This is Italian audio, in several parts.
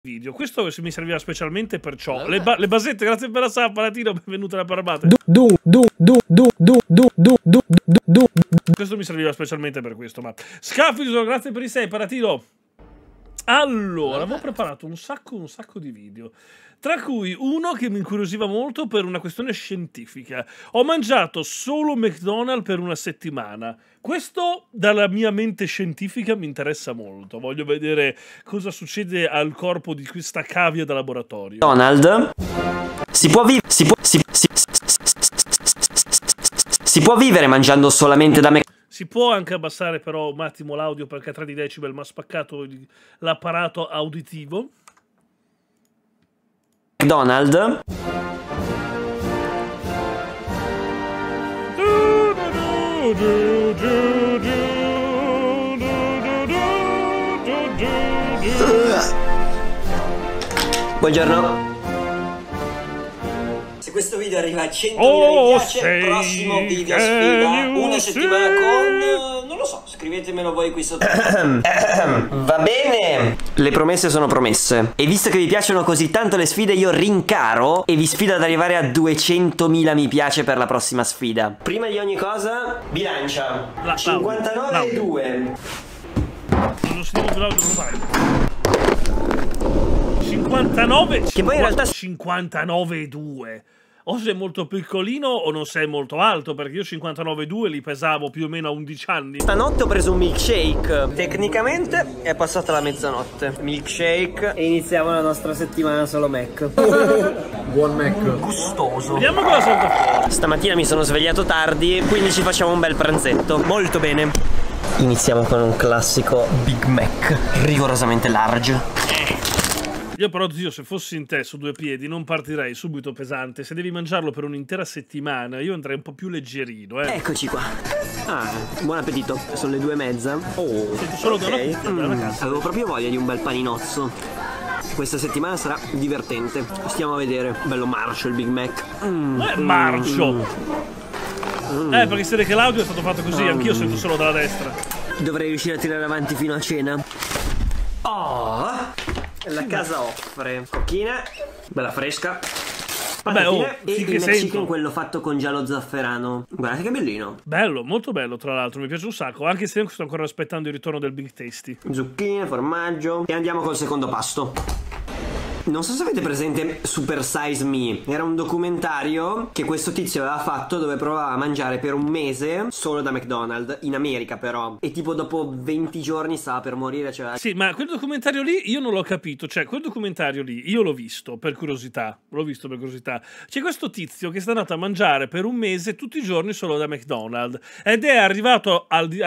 video. Questo mi serviva specialmente per ciò. Le basette, grazie per la sub, Palatino, benvenuta alla Parabate. Questo mi serviva specialmente per questo, ma Scaffiso, grazie per i 6, Palatino. Allora, avevo preparato un sacco di video, tra cui uno che mi incuriosiva molto per una questione scientifica. Ho mangiato solo McDonald's per una settimana. Questo, dalla mia mente scientifica, mi interessa molto. Voglio vedere cosa succede al corpo di questa cavia da laboratorio. McDonald's si può vivere mangiando solamente da McDonald's. Si può anche abbassare però un attimo l'audio perché a 3 di decibel mi ha spaccato l'apparato auditivo. McDonald's. Buongiorno. Se questo video arriva a 100.000 mi piace, prossimo video sfida, una settimana con... non lo so, scrivetemelo voi qui sotto. Va bene. Le promesse sono promesse. E visto che vi piacciono così tanto le sfide, io rincaro e vi sfido ad arrivare a 200.000 mi piace per la prossima sfida. Prima di ogni cosa, bilancia. 59,2. Non sentiamo più l'audio normale. 59, che poi in realtà 59,2. O sei molto piccolino o non sei molto alto, perché io 59,2 li pesavo più o meno a 11 anni. Stanotte ho preso un milkshake. Tecnicamente è passata la mezzanotte. Milkshake. E iniziamo la nostra settimana solo Mac. Buon Mac. Gustoso. Vediamo cosa salta fuori. Stamattina mi sono svegliato tardi, quindi ci facciamo un bel pranzetto. Molto bene. Iniziamo con un classico Big Mac, rigorosamente large. Io però, zio, se fossi in te su 2 piedi non partirei subito pesante. Se devi mangiarlo per un'intera settimana io andrei un po' più leggerino, Eccoci qua. Ah, buon appetito. Sono le 2:30. Oh, sento solo okay. Avevo proprio voglia di un bel paninozzo. Questa settimana sarà divertente. Stiamo a vedere. Bello marcio il Big Mac. Marcio. Perché si vede che l'audio è stato fatto così. Anch'io sento solo dalla destra. Dovrei riuscire a tirare avanti fino a cena. Oh, la casa offre cocchina, bella fresca. Vabbè, e il McChicken, quello fatto con giallo zafferano. Guarda che bellino. Bello, molto bello tra l'altro, mi piace un sacco. Anche se sto ancora aspettando il ritorno del Big Tasty. Zucchine, formaggio. E andiamo col secondo pasto. Non so se avete presente Super Size Me. Era un documentario che questo tizio aveva fatto dove provava a mangiare per un mese solo da McDonald's, in America però. E tipo dopo 20 giorni stava per morire, cioè... Sì, ma quel documentario lì io non l'ho capito. Cioè, quel documentario lì io l'ho visto per curiosità. C'è questo tizio che sta andato a mangiare per un mese tutti i giorni solo da McDonald's. Ed è arrivato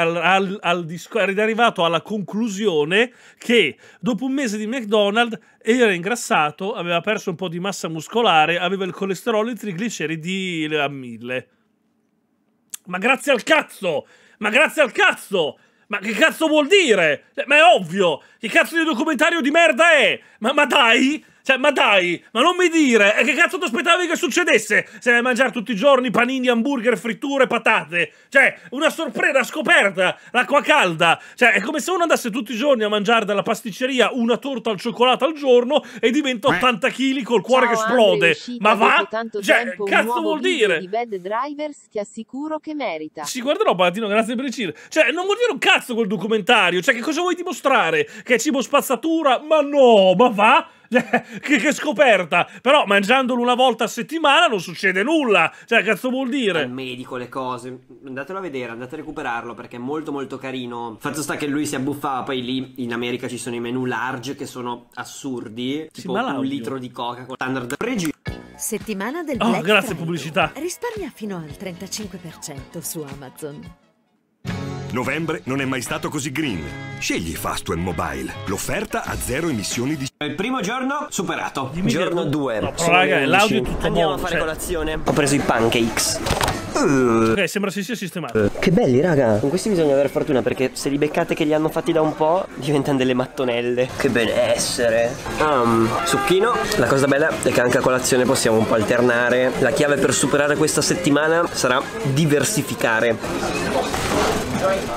alla conclusione che dopo un mese di McDonald's era ingrassato, aveva perso un po' di massa muscolare, aveva il colesterolo e i trigliceridi a 1000. Ma grazie al cazzo! Ma grazie al cazzo! Ma che cazzo vuol dire? Ma è ovvio! Che cazzo di documentario di merda è? Ma dai! Cioè, ma dai! Ma non mi dire! E che cazzo ti aspettavi che succedesse? Se vai a mangiare tutti i giorni panini, hamburger, fritture, patate! Cioè, una sorpresa scoperta! L'acqua calda! Cioè, è come se uno andasse tutti i giorni a mangiare dalla pasticceria una torta al cioccolato al giorno e diventa 80 kg col cuore che esplode! Ma va? Cioè, cazzo vuol dire? Di Bad Drivers, ti assicuro che merita. Ci guarderò, Palatino, grazie per il cheer. Cioè, non vuol dire un cazzo quel documentario. Cioè, che cosa vuoi dimostrare? Che è cibo spazzatura? Ma no, ma va? Che scoperta! Però mangiandolo una volta a settimana non succede nulla. Cioè, cazzo vuol dire? Al medico le cose. Andatelo a vedere, andate a recuperarlo perché è molto molto carino. Fatto sta che lui si abbuffava. Poi lì in America ci sono i menu large che sono assurdi. Sì, tipo un litro di coca con standard pregi. Settimana del Black grazie Friday. pubblicità. Risparmia fino al 35% su Amazon. Novembre non è mai stato così green. Scegli Fastweb Mobile, l'offerta a 0 emissioni di... Il primo giorno superato. Dimmi Giorno che... 2. No, però raga, l'audio è tutto Andiamo buono, a fare cioè... colazione. Ho preso i pancakes. Ok, sembra si sia sistemato. Che belli raga. Con questi bisogna avere fortuna perché se li beccate che li hanno fatti da un po' diventano delle mattonelle. Che benessere. Succhino. La cosa bella è che anche a colazione possiamo un po' alternare. La chiave per superare questa settimana sarà diversificare.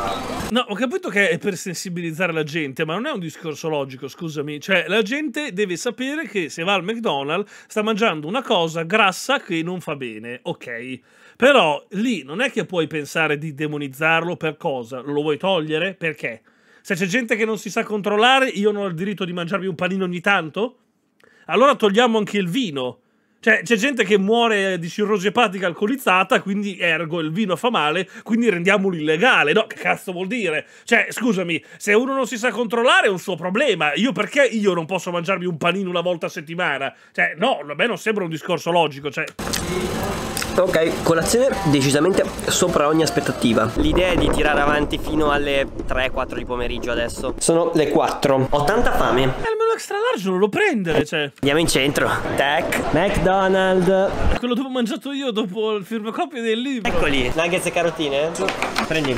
No, ho capito che è per sensibilizzare la gente, ma non è un discorso logico, scusami. Cioè, la gente deve sapere che se va al McDonald's sta mangiando una cosa grassa che non fa bene, ok. Però lì non è che puoi pensare di demonizzarlo per cosa? Lo vuoi togliere? Perché? Se c'è gente che non si sa controllare, io non ho il diritto di mangiarmi un panino ogni tanto? Allora togliamo anche il vino. Cioè, c'è gente che muore di cirrosi epatica alcolizzata, quindi ergo il vino fa male, quindi rendiamolo illegale. No, che cazzo vuol dire? Cioè, scusami, se uno non si sa controllare è un suo problema. Perché io non posso mangiarmi un panino una volta a settimana? Cioè, no, a me non sembra un discorso logico, cioè... Ok, colazione decisamente sopra ogni aspettativa. L'idea è di tirare avanti fino alle 3-4 di pomeriggio adesso. Sono le 4. Ho tanta fame. Il menù extra large non lo prendere, cioè. Andiamo in centro. Tac. McDonald's. È quello dove ho mangiato io dopo il firmacopia del libro. Eccoli. Nuggets e carotine. Prendi.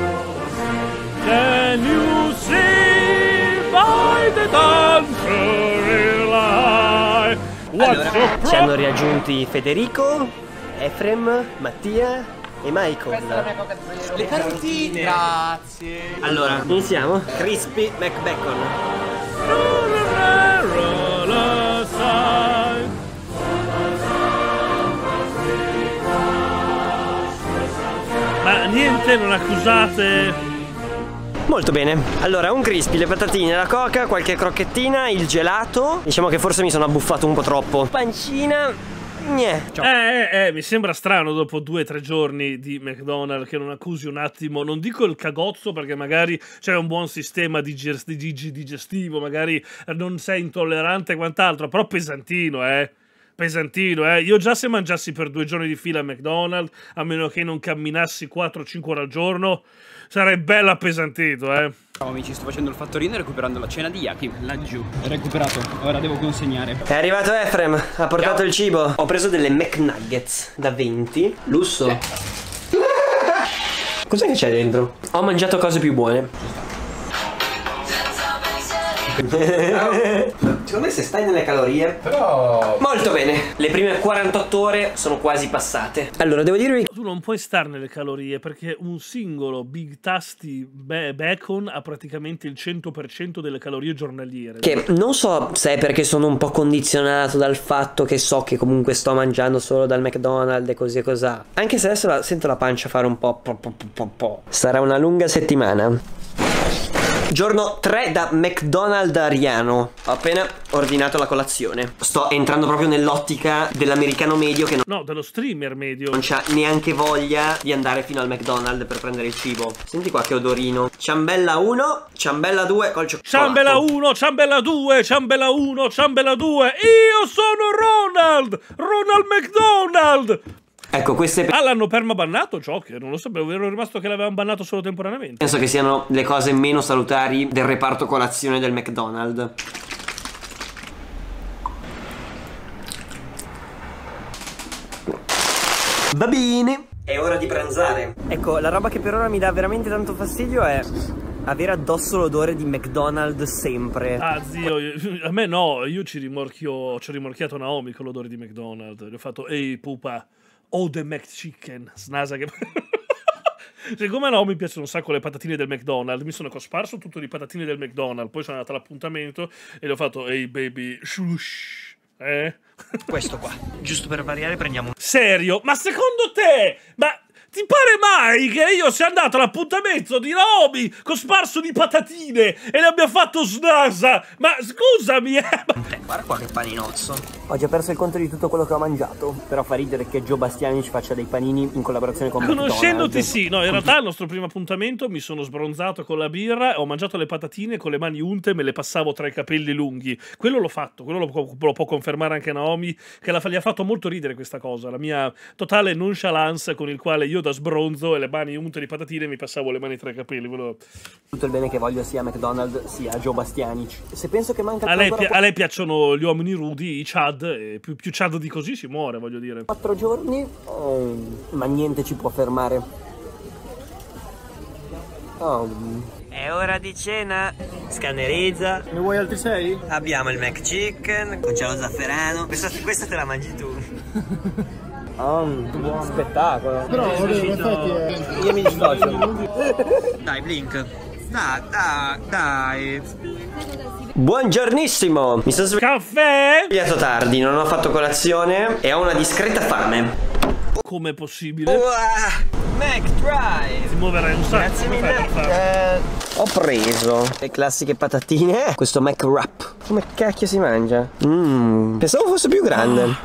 Can you see by the dancer lie? Allora, ci hanno raggiunti Federico, Efrem, Mattia e Michael. Le carotine. Grazie. Allora, iniziamo. Crispy McBacon. Ma niente, non accusate. Molto bene. Allora, un crispy, le patatine, la coca, qualche crocchettina, il gelato. Diciamo che forse mi sono abbuffato un po' troppo. Pancina. Mi sembra strano dopo 2 o 3 giorni di McDonald's che non accusi un attimo, non dico il cagozzo perché magari c'è un buon sistema digestivo, magari non sei intollerante e quant'altro, però pesantino, pesantino, Io già se mangiassi per 2 giorni di fila a McDonald's, a meno che non camminassi 4-5 ore al giorno, sarei bello appesantito, Ciao amici, sto facendo il fattorino e recuperando la cena di Yaki. Laggiù. Recuperato, ora devo consegnare. È arrivato Efrem, ha portato Ciao. il cibo. Ho preso delle McNuggets da 20. Lusso. Cos'è che c'è dentro? Ho mangiato cose più buone. Secondo me se stai nelle calorie. Però... Molto bene. Le prime 48 ore sono quasi passate. Allora, devo dirvi... Tu non puoi star nelle calorie perché un singolo Big Tasty Bacon ha praticamente il 100% delle calorie giornaliere. Che non so se è perché sono un po' condizionato dal fatto che so che comunque sto mangiando solo dal McDonald's e così e cosà. Anche se adesso sento la pancia fare un po'. Sarà una lunga settimana. Giorno 3 da McDonald's Ariano. Ho appena ordinato la colazione. Sto entrando proprio nell'ottica dell'americano medio che No, dello streamer medio. non c'ha neanche voglia di andare fino al McDonald's per prendere il cibo. Senti qua che odorino. Ciambella 1, ciambella 2 col cioccolato. Ciambella 1, ciambella 2, ciambella 1, ciambella 2. Io sono Ronald McDonald. Ecco, queste L'hanno permabannato ciò che non lo sapevo, ero rimasto che l'avevano bannato solo temporaneamente. penso che siano le cose meno salutari del reparto colazione del McDonald's. Va bene. È ora di pranzare. Ecco, la roba che per ora mi dà veramente tanto fastidio è avere addosso l'odore di McDonald's sempre. Ah zio, a me no, io ci ho rimorchiato Naomi con l'odore di McDonald's. Gli ho fatto, ehi pupa, the McChicken. Snasa che... Siccome a Naomi piacciono un sacco le patatine del McDonald's, mi sono cosparso tutto di patatine del McDonald's. Poi sono andato all'appuntamento e gli ho fatto, ehi baby, shush. Questo qua, giusto per variare prendiamo. Serio? Ma secondo te? Ma ti pare mai che io sia andato all'appuntamento di Naomi cosparso di patatine e le abbia fatto snasa? Ma scusami, Guarda qua che paninozzo. Ho già perso il conto di tutto quello che ho mangiato. Però fa ridere che Joe Bastiani ci faccia dei panini in collaborazione con McDonald's. Conoscendoti sì, no, in realtà al nostro primo appuntamento mi sono sbronzato con la birra, ho mangiato le patatine con le mani unte e me le passavo tra i capelli lunghi. Quello l'ho fatto, quello lo può confermare anche Naomi, che gli ha fatto molto ridere questa cosa, la mia totale nonchalance con il quale io da sbronzo e le mani unte di patatine mi passavo le mani tra i capelli. Quello... Tutto il bene che voglio sia a McDonald's sia a Joe Bastiani. Se penso che manca a lei piacciono gli uomini rudi, i Chad, e più Chad di così si muore, voglio dire. 4 giorni, ma niente ci può fermare. È ora di cena. Scannerizza. Ne vuoi altri 6? Abbiamo il McChicken con cielo zafferano. Questa te la mangi tu. Buon spettacolo. Però in effetti è... Io mi dissocio. Dai, Blink. Dai. Buongiornissimo. Mi sono Caffè? svegliato tardi, non ho fatto colazione e ho una discreta fame. Com'è possibile? Mac Drive. Si muoverai un sacco. Grazie come fai a mille. farlo? Ho preso le classiche patatine. Questo Mac Wrap. Come cacchio si mangia? Pensavo fosse più grande.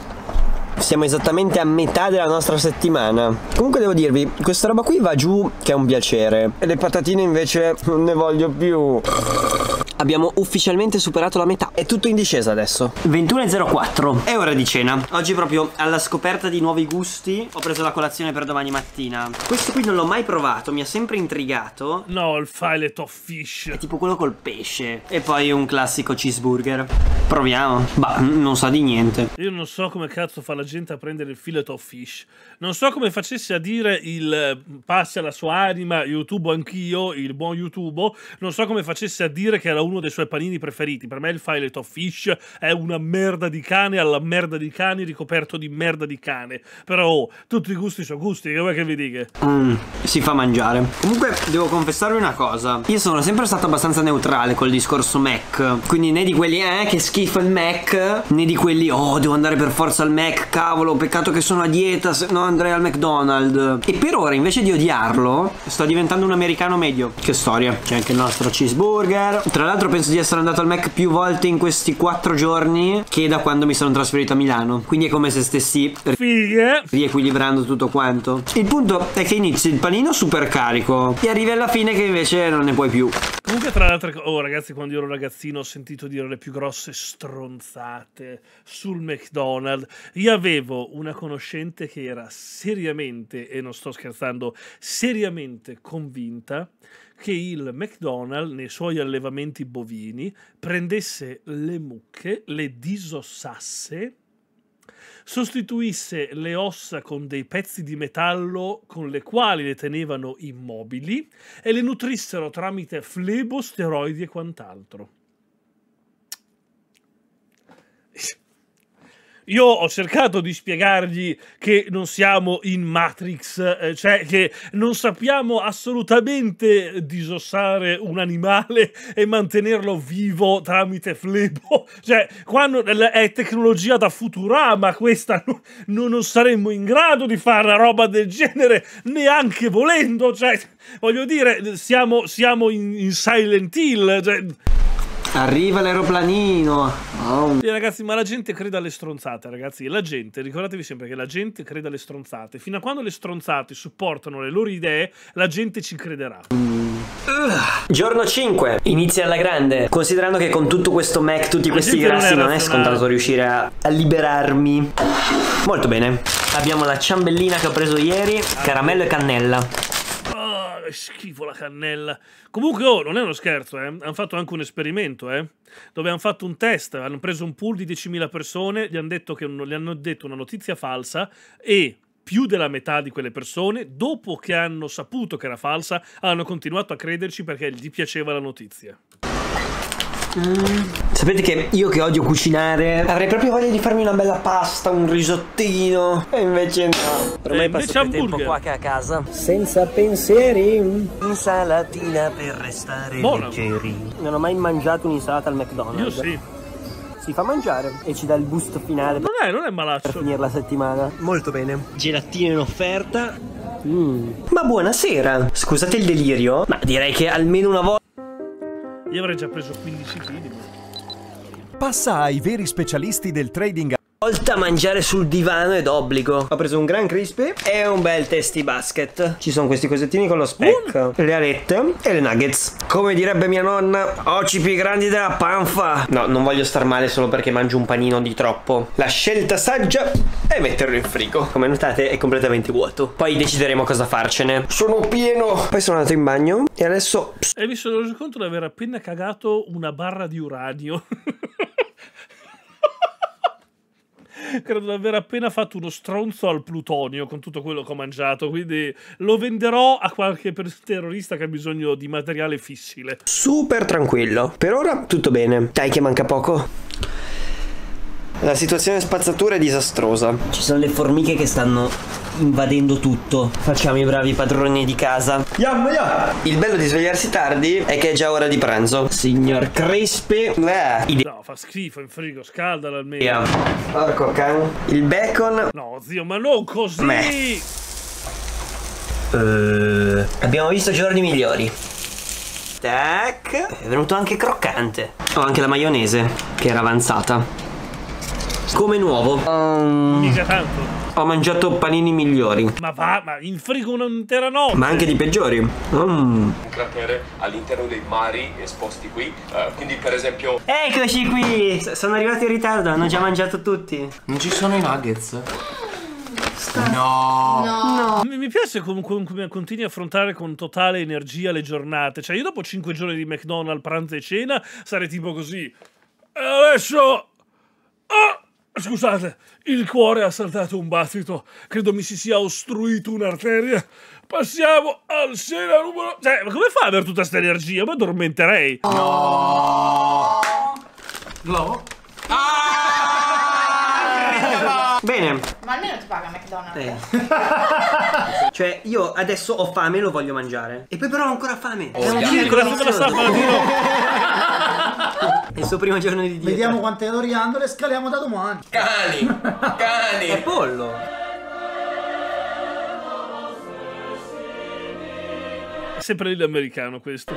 Siamo esattamente a metà della nostra settimana. Comunque devo dirvi, questa roba qui va giù che è un piacere. E le patatine invece non ne voglio più. Abbiamo ufficialmente superato la metà. È tutto in discesa adesso. 21:04. È ora di cena. Oggi proprio alla scoperta di nuovi gusti ho preso la colazione per domani mattina. Questo qui non l'ho mai provato, mi ha sempre intrigato. No, il filet of fish. È tipo quello col pesce. E poi un classico cheeseburger. Proviamo. Bah, non sa di niente. Io non so come cazzo fa la gente a prendere il filet of fish. Non so come facesse a dire il passi alla sua anima, YouTube anch'io, il buon YouTube. Non so come facesse a dire che era uno dei suoi panini preferiti. Per me il filet of fish è una merda di cane alla merda di cani ricoperto di merda di cane. Però tutti i gusti sono gusti, che vuoi che vi dica? Si fa mangiare. Comunque devo confessarvi una cosa. Io sono sempre stato abbastanza neutrale col discorso Mac. Quindi né di quelli che schifo il Mac, né di quelli devo andare per forza al Mac, cavolo, peccato che sono a dieta, se no andrei al McDonald's. E per ora invece di odiarlo sto diventando un americano medio. Che storia. C'è anche il nostro cheeseburger. Tra l'altro penso di essere andato al Mac più volte in questi 4 giorni che da quando mi sono trasferito a Milano. Quindi è come se stessi riequilibrando tutto quanto. Il punto è che inizi il panino super carico e arrivi alla fine che invece non ne puoi più. Comunque tra le altre cose, ragazzi, quando io ero ragazzino ho sentito dire le più grosse stronzate sul McDonald's. Io avevo una conoscente che era seriamente, e non sto scherzando, seriamente convinta che il McDonald's nei suoi allevamenti bovini prendesse le mucche, le disossasse, sostituisse le ossa con dei pezzi di metallo con le quali le tenevano immobili e le nutrissero tramite flebo, steroidi e quant'altro. Io ho cercato di spiegargli che non siamo in Matrix, cioè che non sappiamo assolutamente disossare un animale e mantenerlo vivo tramite flebo. Cioè, quando è tecnologia da Futurama questa, non saremmo in grado di fare una roba del genere neanche volendo. Cioè, voglio dire, siamo in Silent Hill, cioè... Arriva l'aeroplanino. Sì, ragazzi, ma la gente crede alle stronzate, ragazzi. La gente, ricordatevi sempre che la gente crede alle stronzate. Fino a quando le stronzate supportano le loro idee, la gente ci crederà. Giorno 5. Inizia alla grande. Considerando che con tutto questo Mac, tutti questi grassi, non è scontato riuscire a liberarmi. Molto bene. Abbiamo la ciambellina che ho preso ieri, caramello e cannella. Schifo la cannella. Comunque non è uno scherzo, hanno fatto anche un esperimento, dove hanno fatto un test, hanno preso un pool di 10.000 persone, gli hanno detto una notizia falsa e più della metà di quelle persone, dopo che hanno saputo che era falsa, hanno continuato a crederci perché gli piaceva la notizia. Sapete che io che odio cucinare avrei proprio voglia di farmi una bella pasta, un risottino. E invece no. Ormai passo più tempo qua che a casa. Senza pensieri. Insalatina per restare leggeri. Non ho mai mangiato un'insalata al McDonald's. Io sì. Si fa mangiare e ci dà il boost finale. Non è malaccio. Per finire la settimana. Molto bene. Gelatine in offerta. Ma buonasera. Scusate il delirio, ma direi che almeno una volta. Io avrei già preso 15 kg. Passa ai veri specialisti del trading. Volta a mangiare sul divano è d'obbligo. Ho preso un Gran Crispy e un bel Tasty Basket. Ci sono questi cosettini con lo speck, le alette e le nuggets. Come direbbe mia nonna, occhi più grandi della panfa. No, non voglio star male solo perché mangio un panino di troppo. La scelta saggia è metterlo in frigo. Come notate è completamente vuoto. Poi decideremo cosa farcene. Sono pieno. Poi sono andato in bagno e adesso... E mi sono reso conto di aver appena cagato una barra di uranio. Credo di aver appena fatto uno stronzo al plutonio con tutto quello che ho mangiato, quindi lo venderò a qualche terrorista che ha bisogno di materiale fissile. Super tranquillo. Per ora tutto bene. Dai che manca poco. La situazione spazzatura è disastrosa. Ci sono le formiche che stanno invadendo tutto. Facciamo i bravi padroni di casa. Il bello di svegliarsi tardi è che è già ora di pranzo. Signor Crispy. No, fa schifo in frigo, scaldalo almeno. Porco can. Il bacon. No, zio, ma non così! Abbiamo visto giorni migliori. Tac. È venuto anche croccante. Ho anche la maionese, che era avanzata. Come nuovo. Mica tanto. Ho mangiato panini migliori. Ma va, ma in frigo un'intera notte. Ma anche di peggiori. Un cratere all'interno dei mari esposti qui. Quindi per esempio... Eccoci qui. Sono arrivati in ritardo, hanno già mangiato tutti. Non ci sono i nuggets? No. Mi piace comunque continui a affrontare con totale energia le giornate. Cioè io dopo 5 giorni di McDonald's, pranzo e cena, sarei tipo così. E adesso... Scusate, il cuore ha saltato un battito. Credo mi si sia ostruito un'arteria. Passiamo al cena numero... Cioè, ma come fa ad avere tutta questa energia? Ma addormenterei. No. Bene. Ma almeno ti paga McDonald's. Cioè, io adesso ho fame e lo voglio mangiare. E poi però ho ancora fame. È un circo, la sta È il suo primo giorno di dieta. Vediamo quante calorie hanno e scaliamo da domani. Cani. È pollo. È sempre l'americano questo.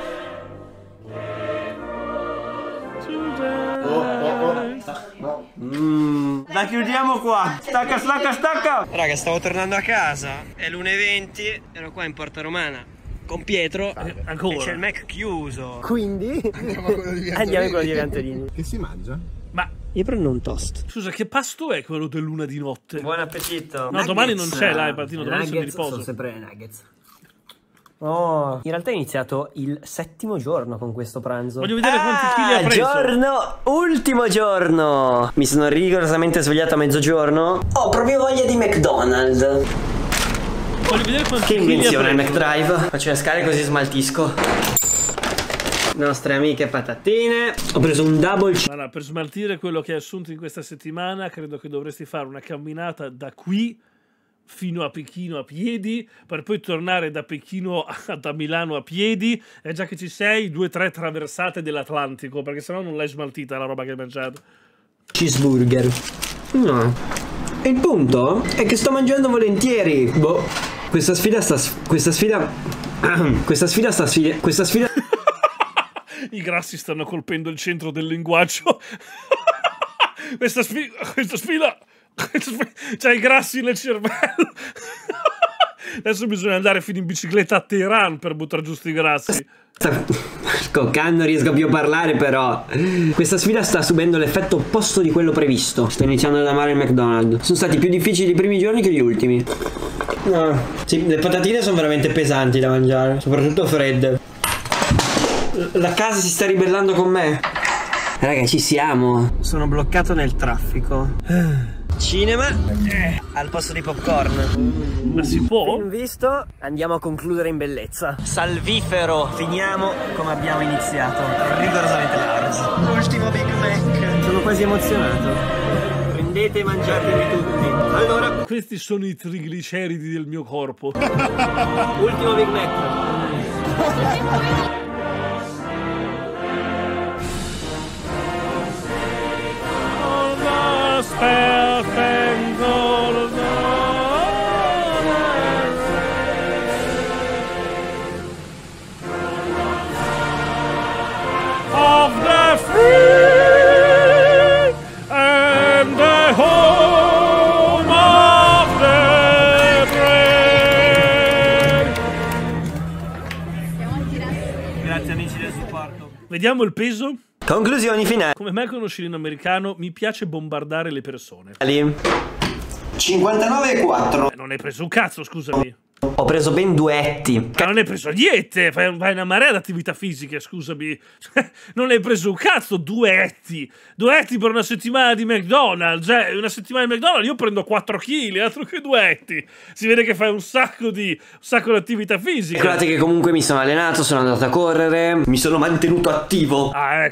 La chiudiamo qua. Stacca, stacca, stacca. Raga, stavo tornando a casa. È l'1:20. Ero qua in Porta Romana con Pietro. Ancora. E c'è il Mac chiuso. Quindi andiamo a quello di Antolini. Che si mangia? Ma io prendo un toast. scusa, che pasto è quello del luna di notte? Buon appetito. No, Nuggets. domani non c'è, dai, Partino, domani sono di Nuggets riposo. sono sempre nuggets. Oh, in realtà è iniziato il 7° giorno con questo pranzo. Voglio vedere quanti chili ha preso. Ultimo giorno. Mi sono rigorosamente svegliato a mezzogiorno. Ho proprio voglia di McDonald's. Voglio vedere quanti Che chili ha invenzione il preso. McDrive. Faccio le scale così smaltisco. Nostre amiche patatine. Ho preso un double Allora, per smaltire quello che hai assunto in questa settimana, credo che dovresti fare una camminata da qui fino a Pechino a piedi, per poi tornare da Pechino da Milano a piedi, e già che ci sei, 2 o 3 traversate dell'Atlantico, perché sennò non l'hai smaltita la roba che hai mangiato. cheeseburger. No. E il punto è che sto mangiando volentieri. Boh. Questa sfida I grassi stanno colpendo il centro del linguaggio. Questa sfida. C'hai i grassi nel cervello. Adesso bisogna andare fino in bicicletta a Teheran per buttare giù sti grassi. Scoccando, riesco più a parlare, però questa sfida sta subendo l'effetto opposto di quello previsto. Sto iniziando ad amare il McDonald's. Sono stati più difficili i primi giorni che gli ultimi. No. Sì, le patatine sono veramente pesanti da mangiare, soprattutto fredde. La casa si sta ribellando con me. Raga, ci siamo. Sono bloccato nel traffico. Cinema al posto di popcorn. Ma si può? Ben visto, andiamo a concludere in bellezza. Salvifero. Finiamo come abbiamo iniziato, rigorosamente large. Ultimo Big Mac. Sono quasi emozionato. Prendete e mangiatevi tutti. Allora, questi sono i trigliceridi del mio corpo. ultimo Big Mac. Of the free and the home of the brave. Grazie amici del supporto. Vediamo il peso. Conclusioni finali. Come me conosci l'americano, mi piace bombardare le persone. 59,4. Non hai preso un cazzo, scusami. Ho preso ben 2 etti. Ma non hai preso niente, fai una marea di attività fisiche, scusami. Non hai preso un cazzo, 2 etti. 2 etti per una settimana di McDonald's. Una settimana di McDonald's io prendo 4 kg, altro che 2 etti. Si vede che fai un sacco di attività fisiche. Guardate che comunque mi sono allenato, sono andato a correre, mi sono mantenuto attivo. Ah, ecco.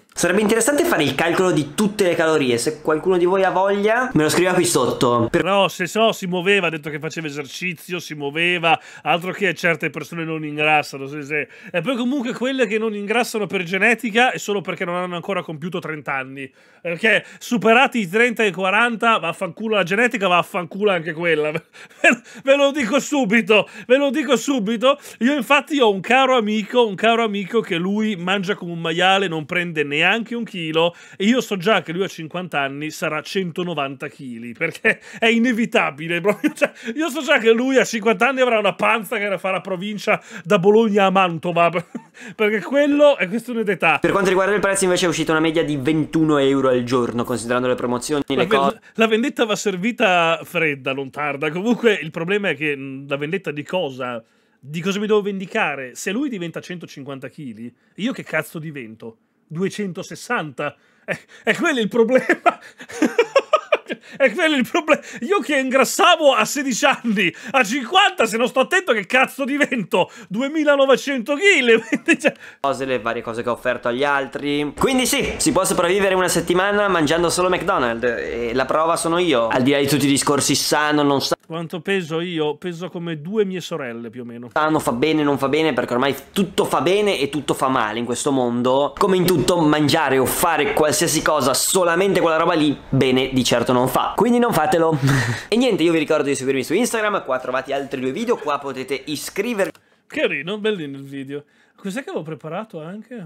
Sarebbe interessante fare il calcolo di tutte le calorie. Se qualcuno di voi ha voglia, me lo scriva qui sotto. Però se so, si muoveva, ha detto che faceva esercizio, si muoveva, altro che certe persone non ingrassano. E poi comunque quelle che non ingrassano per genetica è solo perché non hanno ancora compiuto 30 anni. Perché superati i 30 e i 40, vaffanculo la genetica, vaffanculo anche quella. Ve lo dico subito, ve lo dico subito. Io infatti ho un caro amico che lui mangia come un maiale, non prende neanche un chilo, e io so già che lui a 50 anni sarà 190 kg, perché è inevitabile proprio. Cioè, io so già che lui a 50 anni avrà una panza che farà provincia da Bologna a Mantova, perché quello è questione d'età. Per quanto riguarda il prezzo invece è uscita una media di 21 euro al giorno, considerando le promozioni, le cose. La vendetta va servita fredda, non tarda. Comunque il problema è che la vendetta di cosa? Di cosa mi devo vendicare? Se lui diventa 150 kg, io che cazzo divento? 260? È quello il problema. È quello il problema. Io che ingrassavo a 16 anni, a 50, se non sto attento, che cazzo divento? 2900 kg. Cose, le varie cose che ho offerto agli altri. Quindi sì, si può sopravvivere una settimana mangiando solo McDonald's. E la prova sono io. Al di là di tutti i discorsi sano, non sano. Quanto peso io? Peso come 2 mie sorelle più o meno. Sano, fa bene, non fa bene, perché ormai tutto fa bene e tutto fa male in questo mondo. Come in tutto, mangiare o fare qualsiasi cosa, solamente quella roba lì, bene di certo non fa. Quindi non fatelo. E niente, io vi ricordo di seguirmi su Instagram. Qua trovate altri 2 video. Qua potete iscrivervi. Carino, bellino il video. Cos'è che avevo preparato anche?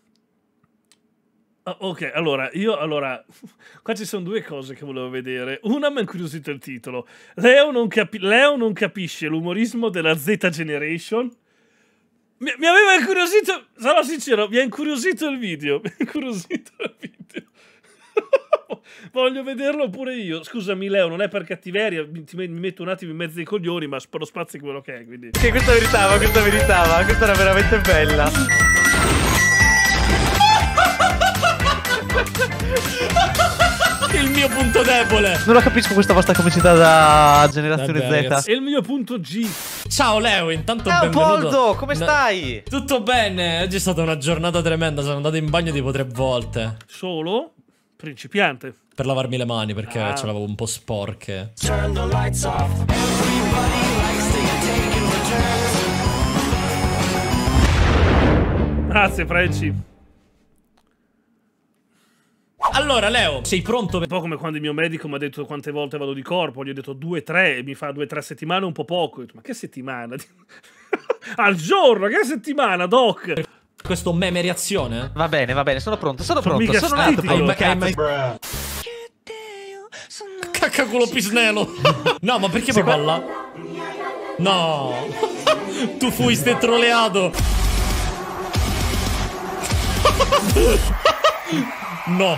Ok, allora, qua ci sono 2 cose che volevo vedere. Una mi ha incuriosito il titolo. Leo non capisce l'umorismo della Z Generation. Mi aveva incuriosito, sarò sincero, mi ha incuriosito il video. Voglio vederlo pure io. Scusami Leo, non è per cattiveria, mi metto un attimo in mezzo ai coglioni, ma lo spazio è quello che è, quindi. Che questa meritava, questa era veramente bella. Il mio punto debole. Non la capisco questa vostra comicità da generazione Z. Ragazzi, è il mio punto G. Ciao Leo, intanto benvenuto. Poldo, come stai? Tutto bene, oggi è stata una giornata tremenda, sono andato in bagno tipo 3 volte. Solo? Principiante. Per lavarmi le mani perché ce l'avevo un po' sporche. Grazie Franci. Allora Leo, sei pronto? Un po' come quando il mio medico mi ha detto quante volte vado di corpo. Gli ho detto 2-3 e mi fa 2-3 settimane un po' poco. Ho detto, ma che settimana? Al giorno, che settimana, doc? Questo meme reazione? Va bene, sono pronto, sono nato. Caccaculo pisnelo. No, ma perché proprio là? No. Tu fuiste troleato. No.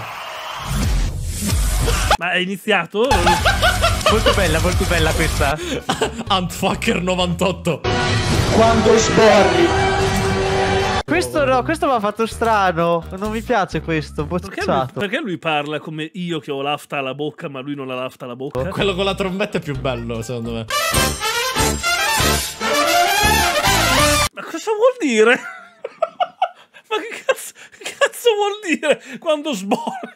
Ma è iniziato? Molto bella questa. Antfucker 98. Quando sborri. Questo no, questo mi ha fatto strano. Non mi piace questo, perché lui parla come io che ho l'afta alla bocca, ma lui non ha l'afta alla bocca? Quello con la trombetta è più bello, secondo me. Ma cosa vuol dire? Ma che cazzo vuol dire quando sborri?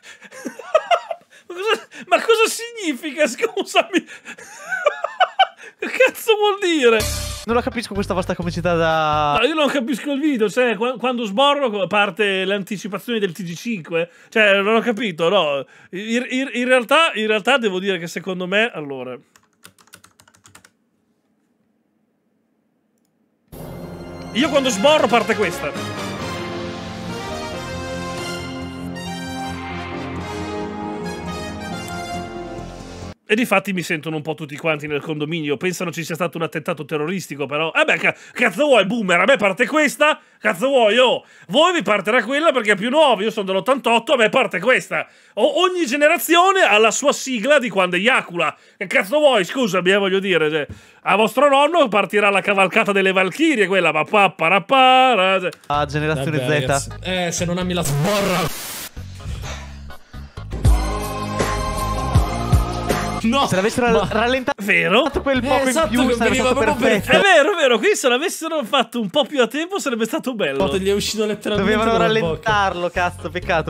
Ma cosa significa, scusami? Che cazzo vuol dire? Non la capisco questa vostra comicità da... No, io non capisco il video, cioè quando sborro parte l'anticipazione del TG5, cioè non ho capito, no. In realtà devo dire che secondo me, allora... Io quando sborro parte questa. E difatti mi sentono un po' tutti quanti nel condominio. Pensano ci sia stato un attentato terroristico, però... beh, cazzo vuoi, boomer? A me parte questa? Cazzo vuoi, oh? Voi vi partirà quella perché è più nuova. Io sono dell'88, a me parte questa. Ogni generazione ha la sua sigla di quando eiacula. Che cazzo vuoi, scusami, voglio dire. Cioè, a vostro nonno partirà la cavalcata delle Valchirie, quella... generazione Vabbè, Z. Ragazzi, se non ami la sborra... No, se l'avessero rallentato vero? quel poco esatto, in più che sarebbe veniva stato proprio perfetto. È vero, qui se l'avessero fatto un po' più a tempo sarebbe stato bello. Gli è uscito letteralmente Dovevano dalla bocca. rallentarlo, cazzo, peccato.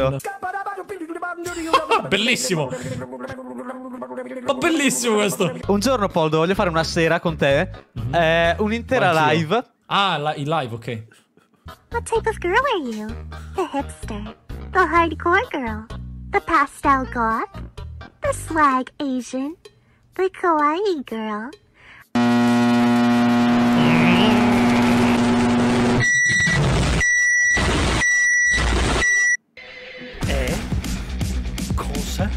Bellissimo. Ma bellissimo questo. Un giorno, Poldo, voglio fare una sera con te, un'intera Anch'io. live. Ah, il live, ok. What type of girl are you? The hipster, the hardcore girl, the pastel goth, the swag Asian, the kawaii girl. Cosa?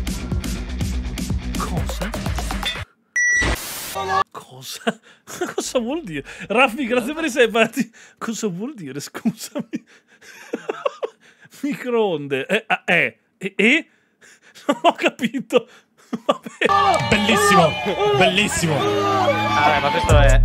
Cosa vuol dire? Raffi, grazie per i sebati. Cosa vuol dire? Scusami. Microonde. Non ho capito. Vabbè. Bellissimo. Ma questo è...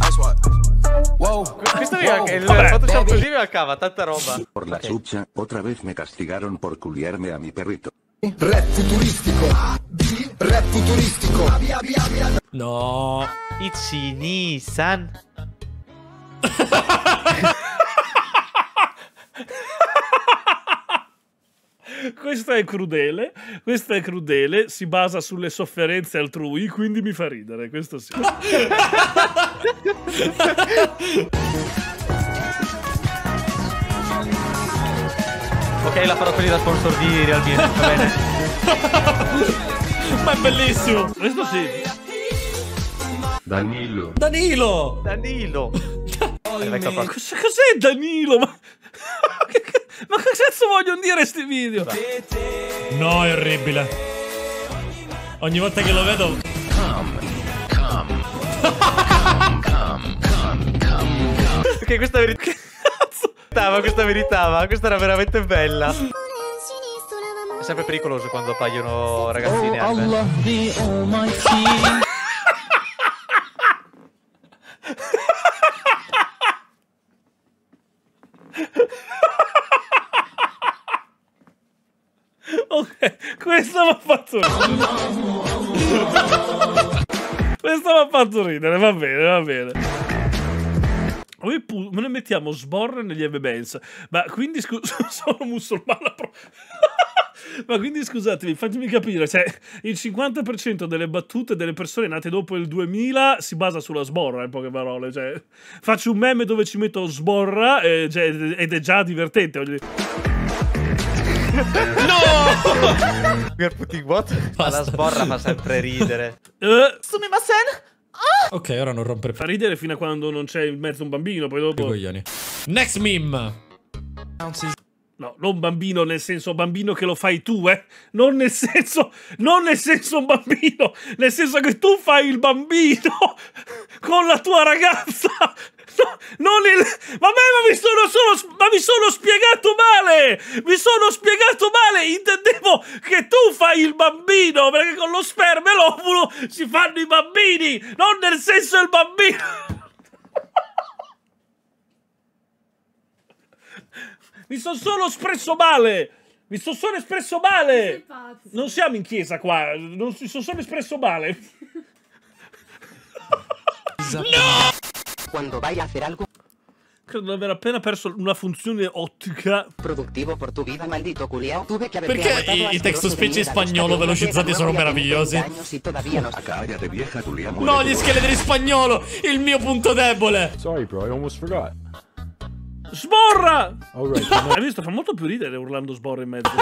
Questo è il Photoshop così mi cava tanta roba. Por la chucha, otra vez me castigaron por culiarme a mi perrito. Rap futuristico. Rap futuristico. No. Ichi Nissan. Questa è crudele, si basa sulle sofferenze altrui, quindi mi fa ridere, questo sì. Ok, la farò quelli da sponsor di Real Beer, va bene? Ma è bellissimo. Questo sì. Danilo. Cos'è Danilo? Ma che cazzo vogliono dire sti video? No, è orribile. Ogni volta che lo vedo. Ok, questa meritava. Questa era veramente bella. È sempre pericoloso quando appaiono ragazzine. Ok, questo mi ha fatto ridere. Va bene. Me ne mettiamo sborre negli M-Bands. Ma quindi sono musulmana. Ma quindi scusatemi, fatemi capire, cioè il 50% delle battute delle persone nate dopo il 2000 si basa sulla sborra, in poche parole, cioè faccio un meme dove ci metto sborra ed è già divertente. No! We're putting what? La sborra fa sempre ridere. Sumimasen? Ok, ora non rompere. Fa ridere fino a quando non c'è in mezzo un bambino, poi dopo... Coglioni. Next meme. No, non bambino nel senso bambino che lo fai tu, non nel senso un bambino, nel senso che tu fai il bambino con la tua ragazza. No, non il... ma mi sono spiegato male! Intendevo che tu fai il bambino, perché con lo sperma e l'ovulo si fanno i bambini, non nel senso il bambino. Mi sono solo espresso male! Non siamo in chiesa qua, mi sono solo espresso male. No! Quando vai a hacer algo credo di aver appena perso una funzione ottica. Produttivo per tu vida, maldito culiao. Tuve che aver perché i text to speech in spagnolo velocizzati sono meravigliosi? No, gli scheletri in spagnolo! Il mio punto debole! Sorry bro, I almost forgot. Sborra! Hai visto? Fa molto più ridere urlando sborra in mezzo.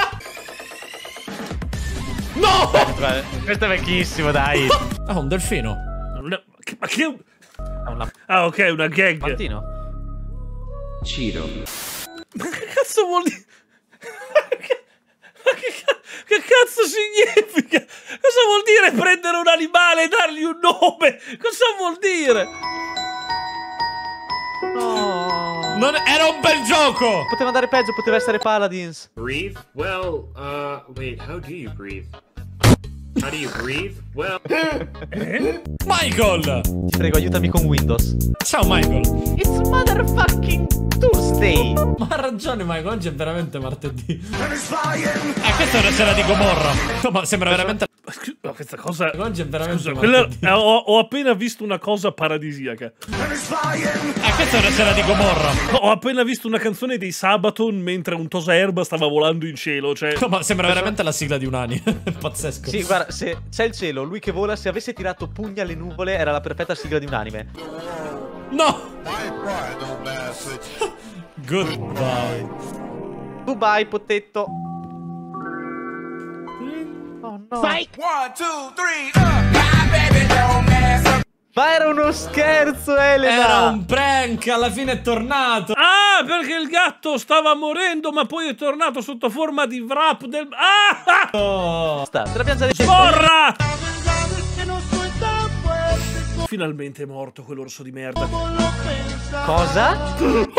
No! Questo è vecchissimo, dai. Ah, un delfino. Ma che... Ah, ok, una gag. Fantino. Ciro. Ma che cazzo vuol dire? Che cazzo significa? Cosa vuol dire prendere un animale e dargli un nome? Cosa vuol dire? No. Era un bel gioco! Poteva andare peggio, poteva essere Paladins. Breathe? Well, wait, how do you breathe? How do you breathe? Well... Michael! Ti prego, aiutami con Windows. Ciao, Michael. It's motherfucking Tuesday. Ma ha ragione, Michael, oggi è veramente martedì. Questa è una scena di Gomorra. No, ma sembra veramente... No, questa cosa... Oggi è veramente... Scusa, ho appena visto una cosa paradisiaca. Questa è una scena di Gomorra. Ho appena visto una canzone dei Sabaton mentre un Tosaerba stava volando in cielo, cioè... No, ma sembra veramente la sigla di Unani. Pazzesco. Sì, guarda, se c'è il cielo, lui che vola, se avesse tirato pugni alle nuvole era la perfetta sigla di un anime. No! Goodbye. Goodbye, potetto. Oh no. Fight! 1, 2, 3, my baby don't mess up. Ma era uno scherzo, Elena! Era un prank, alla fine è tornato. Ah, perché il gatto stava morendo, ma poi è tornato sotto forma di wrap del... Ah! Oh. Te l'abbiamo già detto. Sborra! Finalmente è morto quell'orso di merda. Cosa?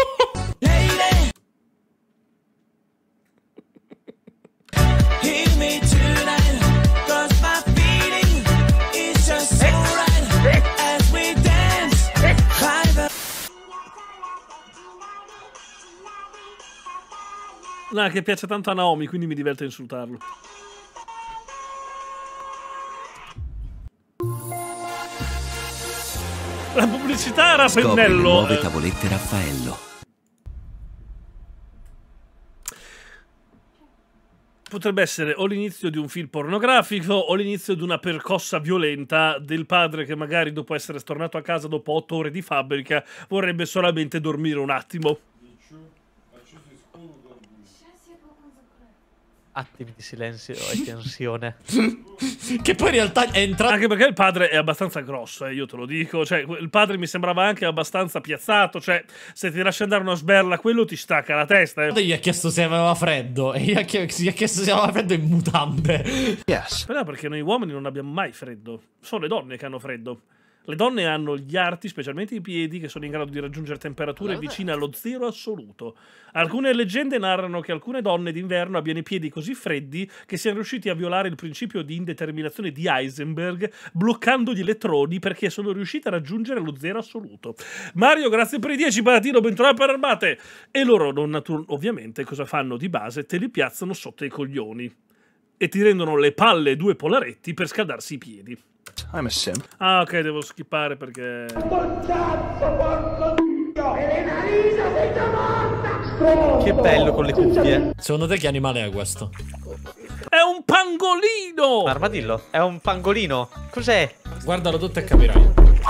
No, che piace tanto a Naomi, quindi mi diverte a insultarlo. La pubblicità era pennello. Nuove tavolette Raffaello. Potrebbe essere o l'inizio di un film pornografico o l'inizio di una percossa violenta del padre che magari dopo essere tornato a casa dopo 8 ore di fabbrica vorrebbe solamente dormire un attimo. Attimi di silenzio e tensione. Che poi in realtà è entrato... Anche perché il padre è abbastanza grosso, io te lo dico. Cioè, il padre mi sembrava anche abbastanza piazzato. Cioè, se ti lasci andare una sberla, quello ti stacca la testa. Gli ha chiesto se aveva freddo. E gli ha chiesto se aveva freddo in mutande. Yes. Però perché noi uomini non abbiamo mai freddo. Sono le donne che hanno freddo. Le donne hanno gli arti, specialmente i piedi, che sono in grado di raggiungere temperature vicine allo zero assoluto. Alcune leggende narrano che alcune donne d'inverno abbiano i piedi così freddi che siano riusciti a violare il principio di indeterminazione di Heisenberg, bloccando gli elettroni perché sono riuscite a raggiungere lo zero assoluto. Mario, grazie per i 10 patatino, bentronato per armate! E loro, ovviamente, cosa fanno di base? Te li piazzano sotto i coglioni. E ti rendono le palle 2 polaretti per scaldarsi i piedi. I'm a simp. Ah, ok, devo skippare perché... Che bello con le cuffie. Secondo te che animale è questo? È un pangolino! Armadillo, è un pangolino. Cos'è? Guardalo tutto e capirai.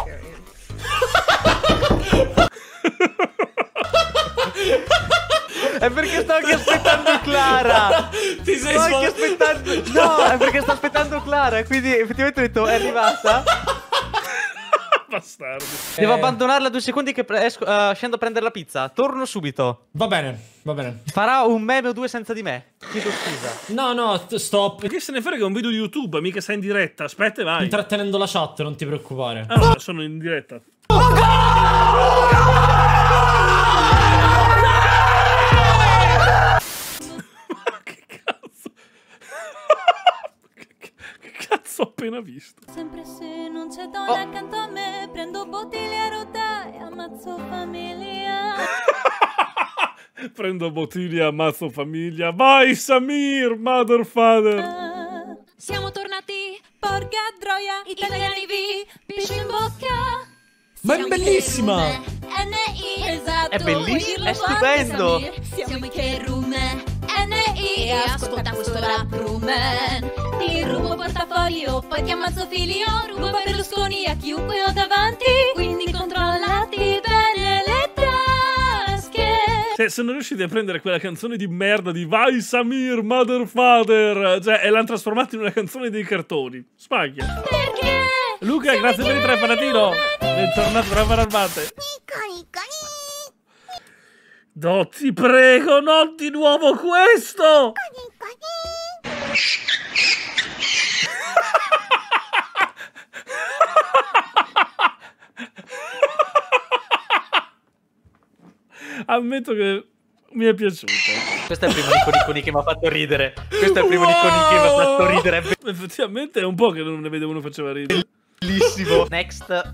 È perché sto anche aspettando Clara. Ti sei anche aspettando. No, è perché sto aspettando Clara. E quindi effettivamente ho detto, è arrivata. Bastardi. Devo abbandonarla 2 secondi che scendo a prendere la pizza. Torno subito. Va bene, va bene. Farà un meme o 2 senza di me. Chiedo scusa. No, stop. Perché se ne frega, è un video di YouTube, mica sei in diretta. Aspetta e vai. Intrattenendo la chat, non ti preoccupare. Ah, sono in diretta. Ho appena visto. Sempre se non c'è donna accanto a me, prendo bottiglie a rotta e ammazzo famiglia. Prendo bottiglie e ammazzo famiglia. Vai Samir, mother father. Siamo tornati, porca droia, italiani vi, piscio in bocca. Ma è bellissima! NI, esatto. È bellissimo, è stupendo. Siamo i Kerum. NI, e ascolta questo rap rumen. Ti rubo portafoglio, poi ti ammazzo figlio. Rubo Berlusconi a chiunque ho davanti. Quindi controllati bene le tasche. Cioè, sono riusciti a prendere quella canzone di merda di Vai Samir, mother father. Cioè, e l'hanno trasformata in una canzone dei cartoni. Spaglia. Perché? Luca, grazie per il 3 patatino. Bentornato, bravo armate. No, ti prego, non di nuovo questo! Ammetto che mi è piaciuto. Questo è il primo Niconi che mi ha fatto ridere. Questo è il primo Niconi che mi ha fatto ridere. Effettivamente è un po' che non ne vedevo uno faceva ridere. Bellissimo. Next.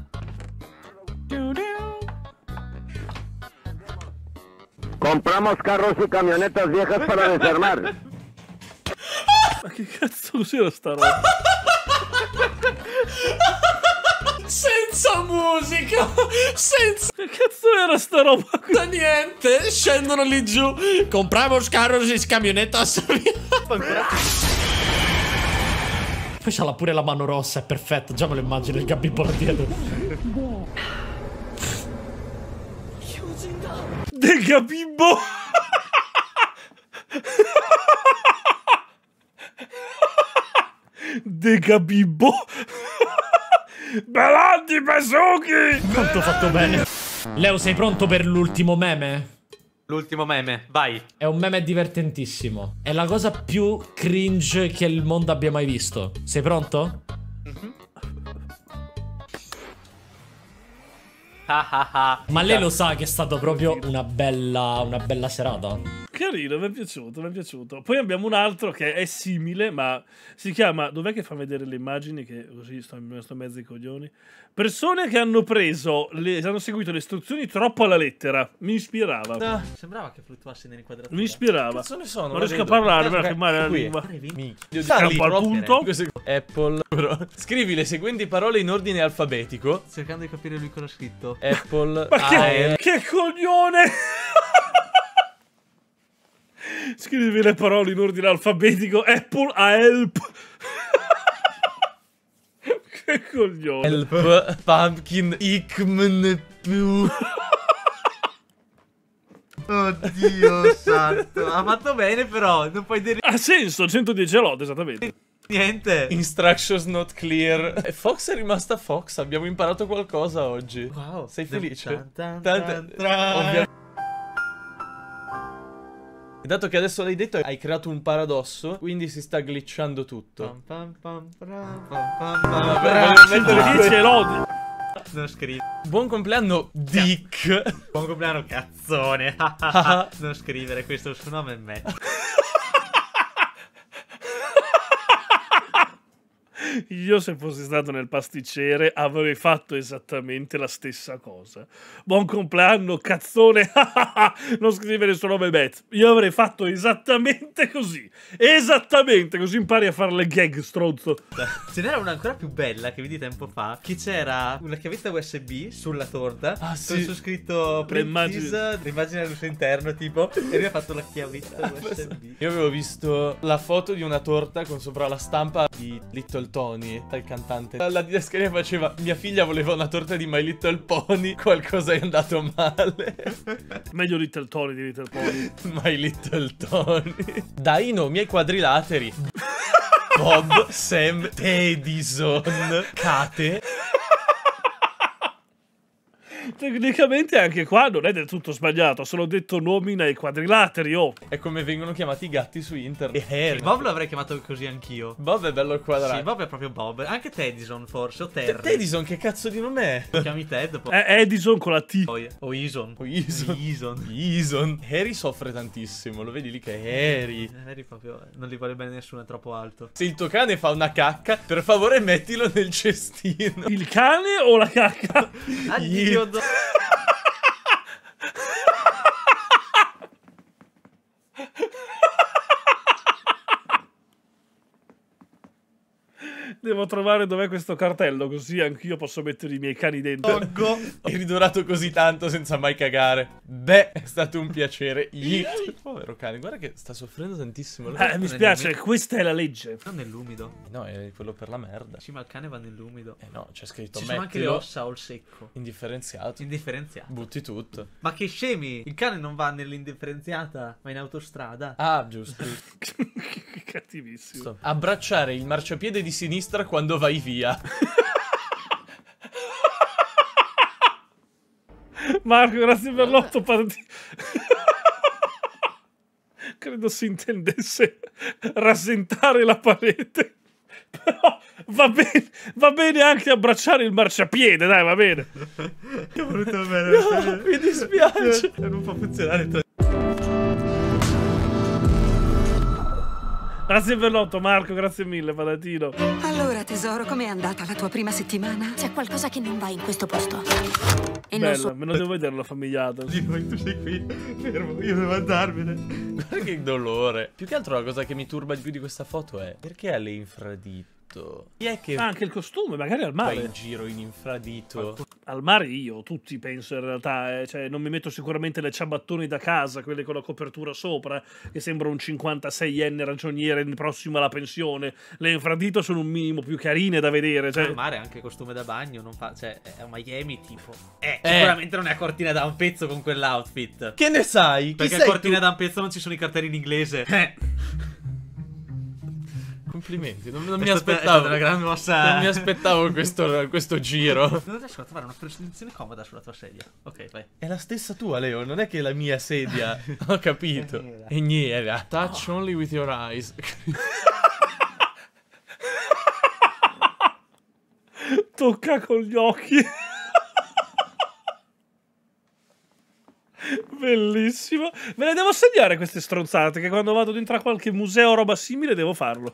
Compramos carros y camionetas viejas para desarmar. Ma che cazzo cos'era sta roba? Senza musica, senza... Che cazzo era sta roba qui? Niente, scendono lì giù. Compramos carros y camionetas. Poi c'ha pure la mano rossa, è perfetto. Già me lo immagino il Gabibbo là dietro. De Gabibbo. De Gabibbo. Belanti Besuchi. Quanto ho fatto bene. Leo, sei pronto per l'ultimo meme? L'ultimo meme, vai. È un meme divertentissimo. È la cosa più cringe che il mondo abbia mai visto. Sei pronto? Ma lei lo sa che è stato proprio una bella serata. Carino, mi è piaciuto, mi è piaciuto. Poi abbiamo un altro che è simile, ma si chiama... Dov'è che fa vedere le immagini? Che così sto in mezzo ai coglioni. Persone che hanno preso, hanno seguito le istruzioni troppo alla lettera. Mi ispirava. Sembrava che fluttuasse nell'inquadratura. Mi ispirava. Cazzo ne sono? Non riesco a parlare perché male la lingua. Campo al punto. Apple. Scrivi le seguenti parole in ordine alfabetico. Cercando di capire lui cosa ha scritto. Apple. Ma che coglione! Scrivi le parole in ordine alfabetico. Apple a help. Che coglione. Help. Pumpkin. Ikmn. Oddio santo. Ha fatto bene però. Non puoi dire... Ha senso, 110 lode esattamente. Niente. Instructions not clear. E Fox è rimasta Fox. Abbiamo imparato qualcosa oggi. Wow. Sei felice? Ovviamente. E dato che adesso l'hai detto, hai creato un paradosso, quindi si sta glitchando tutto. 10 lodi. Non scrivi. Buon compleanno, Dick. Buon compleanno, cazzone. Non scrivere, questo è il suo nome e me. Io se fossi stato nel pasticcere avrei fatto esattamente la stessa cosa. Buon compleanno, cazzone. Non scrivere il suo nome Beth. Io avrei fatto esattamente così. Esattamente, così impari a fare le gag, stronzo. Ce n'era una ancora più bella che vidi tempo fa. Che c'era una chiavetta USB sulla torta. Ah, sì. Con su scritto l'immagine al suo interno, tipo. E lui ha fatto la chiavetta USB. Io avevo visto la foto di una torta con sopra la stampa di Little Tony, il cantante. La didascalia faceva: mia figlia voleva una torta di My Little Pony, qualcosa è andato male. Meglio Little Tony di Little Pony. My Little Tony. Dai i nomi ai quadrilateri. Bob, Sam, Edison, Kate. Tecnicamente anche qua non è del tutto sbagliato. Solo detto nomi nei quadrilateri, oh. È come vengono chiamati i gatti su internet. E Harry. Bob l'avrei chiamato così anch'io. Bob è bello al quadrato. Sì, Bob è proprio Bob. Anche Tedison forse, o Terry. Tedison che cazzo di nome è? Lo chiami Ted poi. È Edison con la T. O Ison. Ison. Harry soffre tantissimo. Lo vedi lì che è Harry. Harry proprio non gli vuole bene nessuno, è troppo alto. Se il tuo cane fa una cacca, per favore mettilo nel cestino. Il cane o la cacca? Addio. Devo trovare dov'è questo cartello, così anch'io posso mettere i miei cani dentro. Hai ridurato così tanto senza mai cagare. Beh, è stato un piacere. Povero cane, guarda che sta soffrendo tantissimo. Mi spiace, questa è la legge. Non nell'umido. No, è quello per la merda. Sì, ma il cane va nell'umido. No, c'è scritto ci sono anche le ossa o il secco. Indifferenziato. Butti tutto. Ma che scemi! Il cane non va nell'indifferenziata, ma in autostrada. Ah, giusto. Che cattivissimo. Abbracciare il marciapiede di sinistra quando vai via. Marco, grazie per l'8 partiti. Credo si intendesse rasentare la parete. Però va bene anche abbracciare il marciapiede, dai, va bene. Che brutto bene. No, mi dispiace. Non può funzionare. Grazie per l'8, Marco, grazie mille, patatino. Allora, tesoro, com'è andata la tua prima settimana? C'è qualcosa che non va in questo posto. E bella, me lo devo vedere la famigliata. Tu sei qui, fermo, io devo andarmene. Guarda che dolore. Più che altro la cosa che mi turba di più di questa foto è: perché ha le infradito? fatto? Chi è che anche il costume, magari al va mare. in giro in infradito? Al mare io, tutti penso in realtà, cioè non mi metto sicuramente le ciabattoni da casa, quelle con la copertura sopra, che sembra un 56enne ragioniere prossimo alla pensione. Le infradito sono un minimo più carine da vedere. Cioè... Al mare anche costume da bagno, non fa, cioè a Miami tipo. Sicuramente non è a cortina da un pezzo con quell'outfit. Che ne sai? Perché a cortina da un pezzo non ci sono i cartelli in inglese. Complimenti, non mi aspettavo una gran mossa. Non mi aspettavo questo giro. Non riesco a trovare una posizione comoda sulla tua sedia. Ok, vai. È la stessa tua, Leo, non è che è la mia sedia. Ho capito. E niera. Touch only with your eyes. Tocca con gli occhi. Bellissimo. Me le devo segnare queste stronzate, che quando vado dentro a qualche museo o roba simile devo farlo.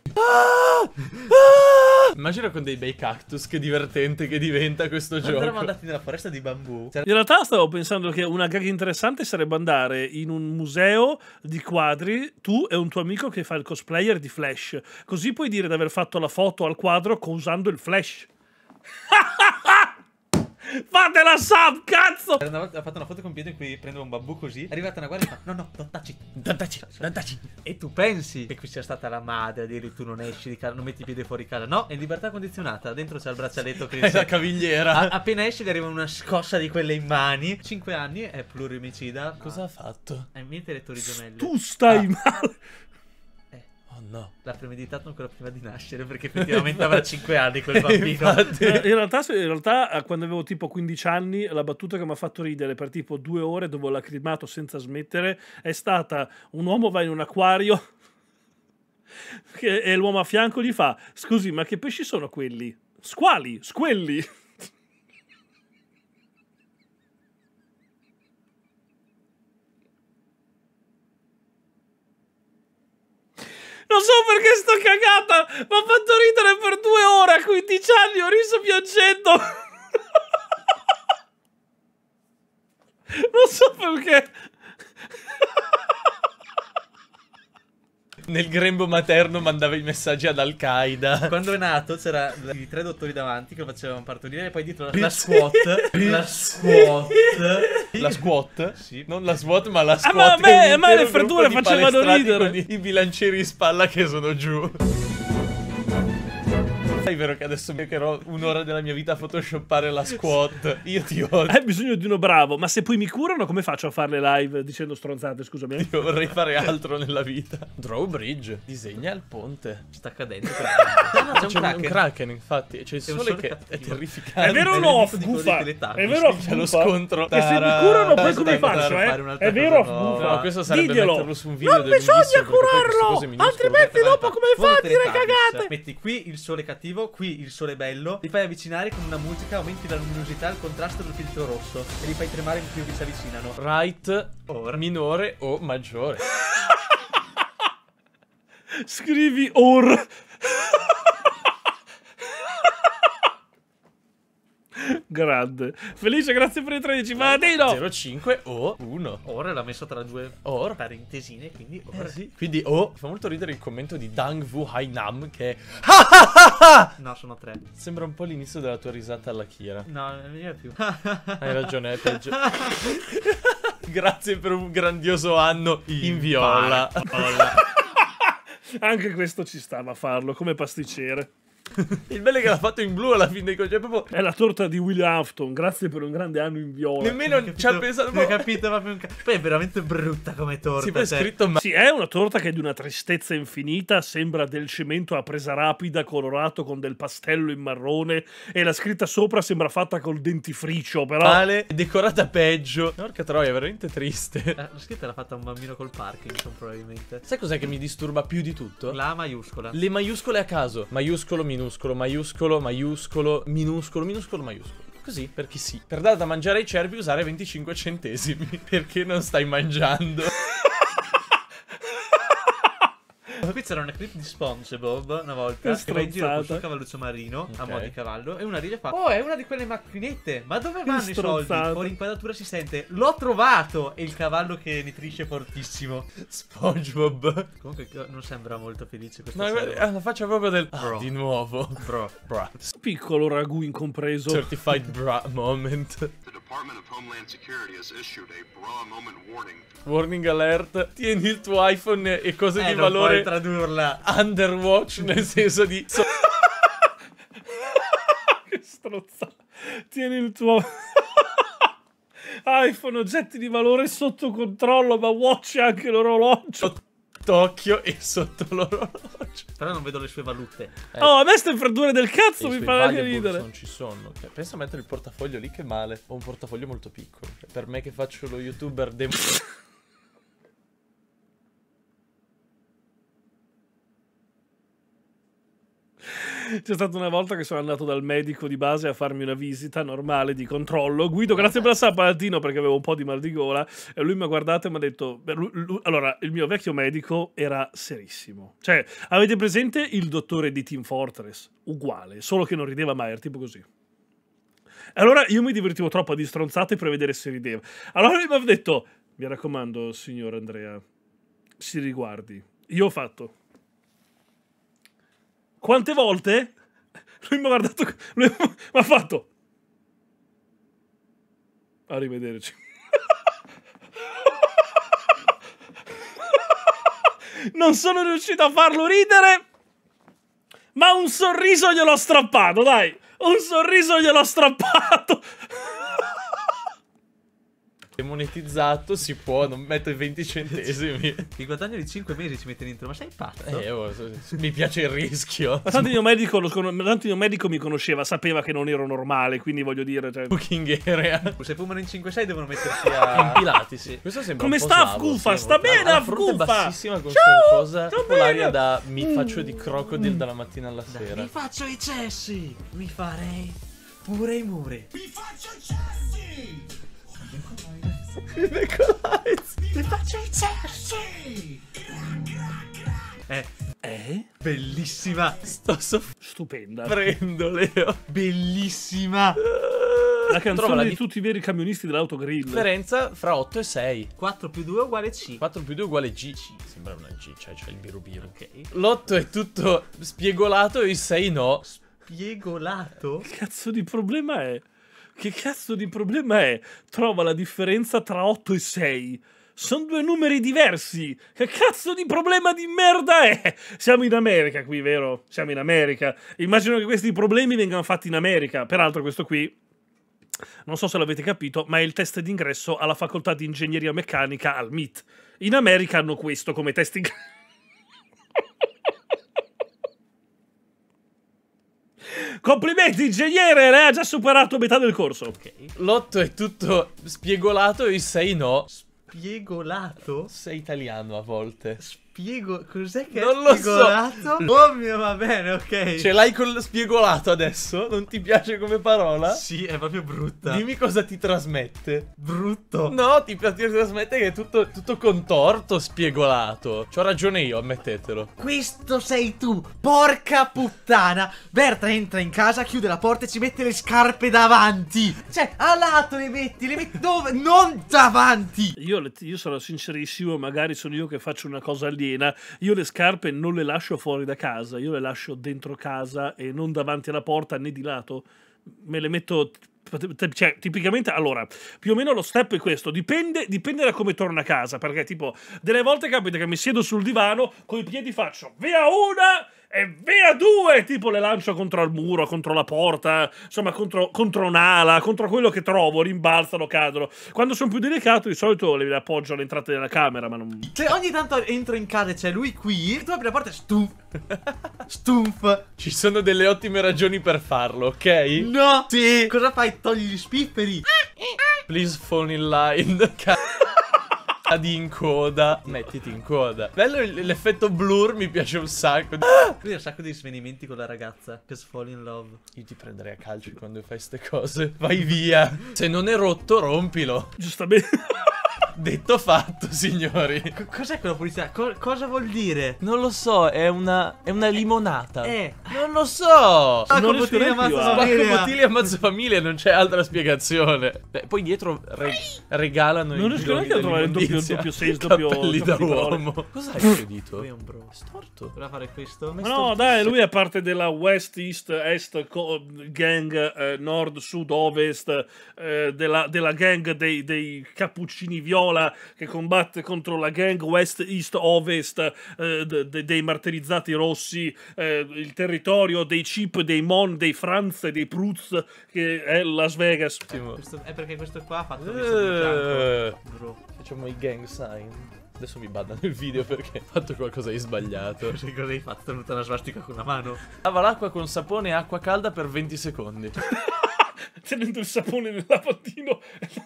Immagina con dei bei cactus, che divertente che diventa questo gioco. Eravamo andati nella foresta di bambù. In realtà stavo pensando che una gag interessante sarebbe andare in un museo di quadri, tu e un tuo amico che fa il cosplayer di Flash. Così puoi dire di aver fatto la foto al quadro usando il Flash. Fatela sub, cazzo! Ha fatto una foto con Pietro in cui prende un bambù così. È arrivata una guardia e fa: no, don't touch. E tu pensi che qui sia stata la madre a dirgli: tu non esci di casa, non metti i piedi fuori casa. No, è in libertà condizionata. Dentro c'è il braccialetto che è la cavigliera. Appena esci gli arriva una scossa di quelle in mani. 5 anni, è plurimicida. Cosa ha fatto? Hai in mente le Torri Gemelle? Tu stai male. Oh no. L'ha premeditato ancora prima di nascere, perché effettivamente avrà 5 anni quel bambino. In realtà quando avevo tipo 15 anni, la battuta che mi ha fatto ridere per tipo 2 ore, dove ho lacrimato senza smettere, è stata: un uomo va in un acquario e l'uomo a fianco gli fa: scusi, ma che pesci sono quelli? Squali, squelli. Non so perché sto cagata, mi ha fatto ridere per 2 ore, a 15 anni ho riso piangendo. Non so perché. Nel grembo materno mandava i messaggi ad Al-Qaeda. Quando è nato c'era i 3 dottori davanti che lo facevano partorire, e poi dietro la squat. La squat? Sì. Non la SWAT, ma la squat. Ma le freddure facevano ridere. Con i bilancieri in spalla che sono giù. È vero che adesso mi cercherò un'ora della mia vita a photoshoppare la squat. Io ti odio. Hai bisogno di uno bravo. Ma se poi mi curano, come faccio a fare le live dicendo stronzate? Scusami. Io vorrei fare altro nella vita. Drawbridge. Disegna il ponte. Sta cadendo. C'è un kraken, infatti. C'è il sole che è terrificante. È vero o no, Gufa? È vero o C'è lo scontro. E se mi curano, poi come faccio, È vero o Gufa? No, questo sarebbe Diglielo. metterlo su un video. Non bisogna curarlo, altrimenti dopo come fai a dire cagate? Metti qui il sole cattivo, qui il sole bello, li fai avvicinare con una musica, aumenti la luminosità, il contrasto del filtro rosso e li fai tremare più che si avvicinano. Right, minore o maggiore. Scrivi or. Grande. Felice, grazie per i 13. Matino 05 o 1. Ora l'ha messo tra 2 parentesine, quindi ora. Sì. Quindi fa molto ridere il commento di Dang Vu Hainam che è no, sono 3. Sembra un po' l'inizio della tua risata alla Kira. No, non è più. Hai ragione, è peggio. Grazie per un grandioso anno in viola. Anche questo ci stava a farlo come pasticcere. Il bello è che l'ha fatto in blu alla fine dei concerti. Proprio... È la torta di William Afton. Grazie per un grande anno in viola. Nemmeno ci ha pensato. Non ho capito proprio. Poi è veramente brutta come torta. Sì, poi è scritto Sì, è una torta che è di una tristezza infinita. Sembra del cemento a presa rapida colorato con del pastello in marrone. E la scritta sopra sembra fatta col dentifricio. Però male, decorata peggio. Porca troia, è veramente triste. La scritta l'ha fatta un bambino col Parkinson, probabilmente. Sai cos'è che mi disturba più di tutto? La maiuscola. Le maiuscole a caso. Maiuscolo, minuscolo, maiuscolo, maiuscolo, minuscolo, minuscolo, maiuscolo. Così, perché sì. Per dare da mangiare ai cervi usare 25 centesimi. Perché non stai mangiando? Qui c'era una clip di SpongeBob una volta che va in giro con il suo cavalluccio marino a mo' di cavallo e una ride fa: oh, è una di quelle macchinette, ma dove vanno i soldi? Fuori inquadratura si sente: l'ho trovato! E il cavallo che nitrisce fortissimo. SpongeBob. Comunque non sembra molto felice questa No, serie. la faccia proprio del di nuovo. Bro. Piccolo ragù incompreso. Certified bra moment. The Department of Homeland Security has issued a bra moment warning. Warning alert. Tieni il tuo iPhone e cose di non valore puoi tradurla. Underwatch, nel senso di Che strozza. Tieni il tuo iPhone, oggetti di valore sotto controllo, ma watch anche l'orologio. Tocchio e sotto l'orologio. Però non vedo le sue valute. Oh, a me ste freddure del cazzo mi fa anche ridere. Non ci sono. Pensa a mettere il portafoglio lì, che male. Ho un portafoglio molto piccolo. Per me che faccio lo youtuber C'è stata una volta che sono andato dal medico di base a farmi una visita normale di controllo. Guido, grazie per la sabatina, perché avevo un po' di mal di gola. E lui mi ha guardato e mi ha detto... Allora, il mio vecchio medico era serissimo. Cioè, avete presente il dottore di Team Fortress? Uguale, solo che non rideva mai, era tipo così. Allora io mi divertivo troppo a di stronzate per vedere se rideva. Allora lui mi ha detto: mi raccomando, signor Andrea, si riguardi. Io ho fatto... Quante volte? Lui mi ha guardato, lui mi ha fatto: arrivederci. Non sono riuscito a farlo ridere, ma un sorriso gliel'ho strappato, dai. Un sorriso gliel'ho strappato. Monetizzato, si può, non metto i 20 centesimi. Il guadagno di 5 mesi ci mette dentro, ma sei pazzo? Mi piace il rischio. Ma tanto il mio medico mi conosceva, sapeva che non ero normale, quindi voglio dire, cioè... Booking area. Se fumano in 5-6 devono mettersi a... impilati, sì. Questo sembra come un po' sta slavo, Afgufa? sì, Sta bene la fronte Afgufa? bassissima con Ciao, cosa tipo l'aria da mi faccio di crocodile dalla mattina alla sera. Mi faccio i cessi, mi farei pure i muri. Mi faccio i cessi! Mi faccio i cessi! Bellissima! Stupenda. Prendo, Leo. Bellissima! La canzone di tutti i veri camionisti dell'autogrill. Differenza fra 8 e 6. 4 più 2 uguale C. 4 più 2 uguale G. Sembra una G, cioè c'è il biru biru. Okay. L'8 è tutto spiegolato e il 6 no. Spiegolato? Che cazzo di problema è? Che cazzo di problema è? Trova la differenza tra 8 e 6. Sono due numeri diversi. Che cazzo di problema di merda è? Siamo in America qui, vero? Siamo in America. Immagino che questi problemi vengano fatti in America. Peraltro questo qui, non so se l'avete capito, ma è il test d'ingresso alla facoltà di ingegneria meccanica al MIT. In America hanno questo come test d'ingresso. Complimenti ingegnere, lei ha già superato metà del corso. Okay. L'8 è tutto spiegolato e il 6 no. Spiegolato? Sei italiano a volte. Cos'è che non è spiegolato? Lo so. Oh mio, va bene, ok. Ce l'hai con lo spiegolato adesso? Non ti piace come parola? Sì, è proprio brutta. Dimmi cosa ti trasmette. Brutto. No, ti trasmette che è tutto contorto, spiegolato. C'ho ragione io, ammettetelo. Questo sei tu, porca puttana. Berta entra in casa, chiude la porta e ci mette le scarpe davanti. Cioè, a lato le metti dove? Non davanti. Io sono sincerissimo, magari sono io che faccio una cosa aliena. Io le scarpe non le lascio fuori da casa, io le lascio dentro casa e non davanti alla porta né di lato. Me le metto, cioè tipicamente, allora, più o meno lo step è questo, dipende da come torno a casa, perché tipo delle volte capita che mi siedo sul divano, coi piedi faccio via una e via due, tipo le lancio contro il muro, contro la porta, insomma contro un'ala, contro quello che trovo, rimbalzano, cadono. Quando sono più delicato di solito le appoggio all'entrata della camera, ma non... Cioè ogni tanto entro in casa e c'è lui qui, tu apri la porta e stumf. Ci sono delle ottime ragioni per farlo, ok? No! Sì! Cosa fai? Togli gli spifferi? Please phone in line. Di in coda. Mettiti in coda. Bello l'effetto blur, mi piace un sacco. Qui un sacco di svenimenti con la ragazza che fall in love. Io ti prenderei a calci quando fai ste cose. Vai via. Se non è rotto, rompilo. Giustamente. Detto fatto, signori. Cos'è quella pubblicità? Cosa vuol dire? Non lo so, è una limonata. Non lo so. Spacco Bottili ammazza famiglia. Spacco Bottili ammazza famiglia, non c'è altra spiegazione. Poi dietro regalano non riesco neanche a trovare il doppio senso, cappelli da uomo. Cosa hai spedito? Lui è un bro. Storto. Voleva fare questo? Ma no, dai, lui è parte della West, East, Est gang, Nord, Sud, Ovest, della gang dei cappuccini viola che combatte contro la gang West, East, Ovest, dei martirizzati rossi, il territorio dei Chip, dei Mon, dei Franz e dei Prutz, che è Las Vegas. È perché questo qua ha fatto questo di fianco. Bro. Facciamo i gang sign. Adesso mi bannano il video perché ho fatto qualcosa di sbagliato. Cosa hai fatto? È venuta una svastica con la mano. Lava l'acqua con sapone e acqua calda per 20 secondi. Tenendo il sapone nel lavandino.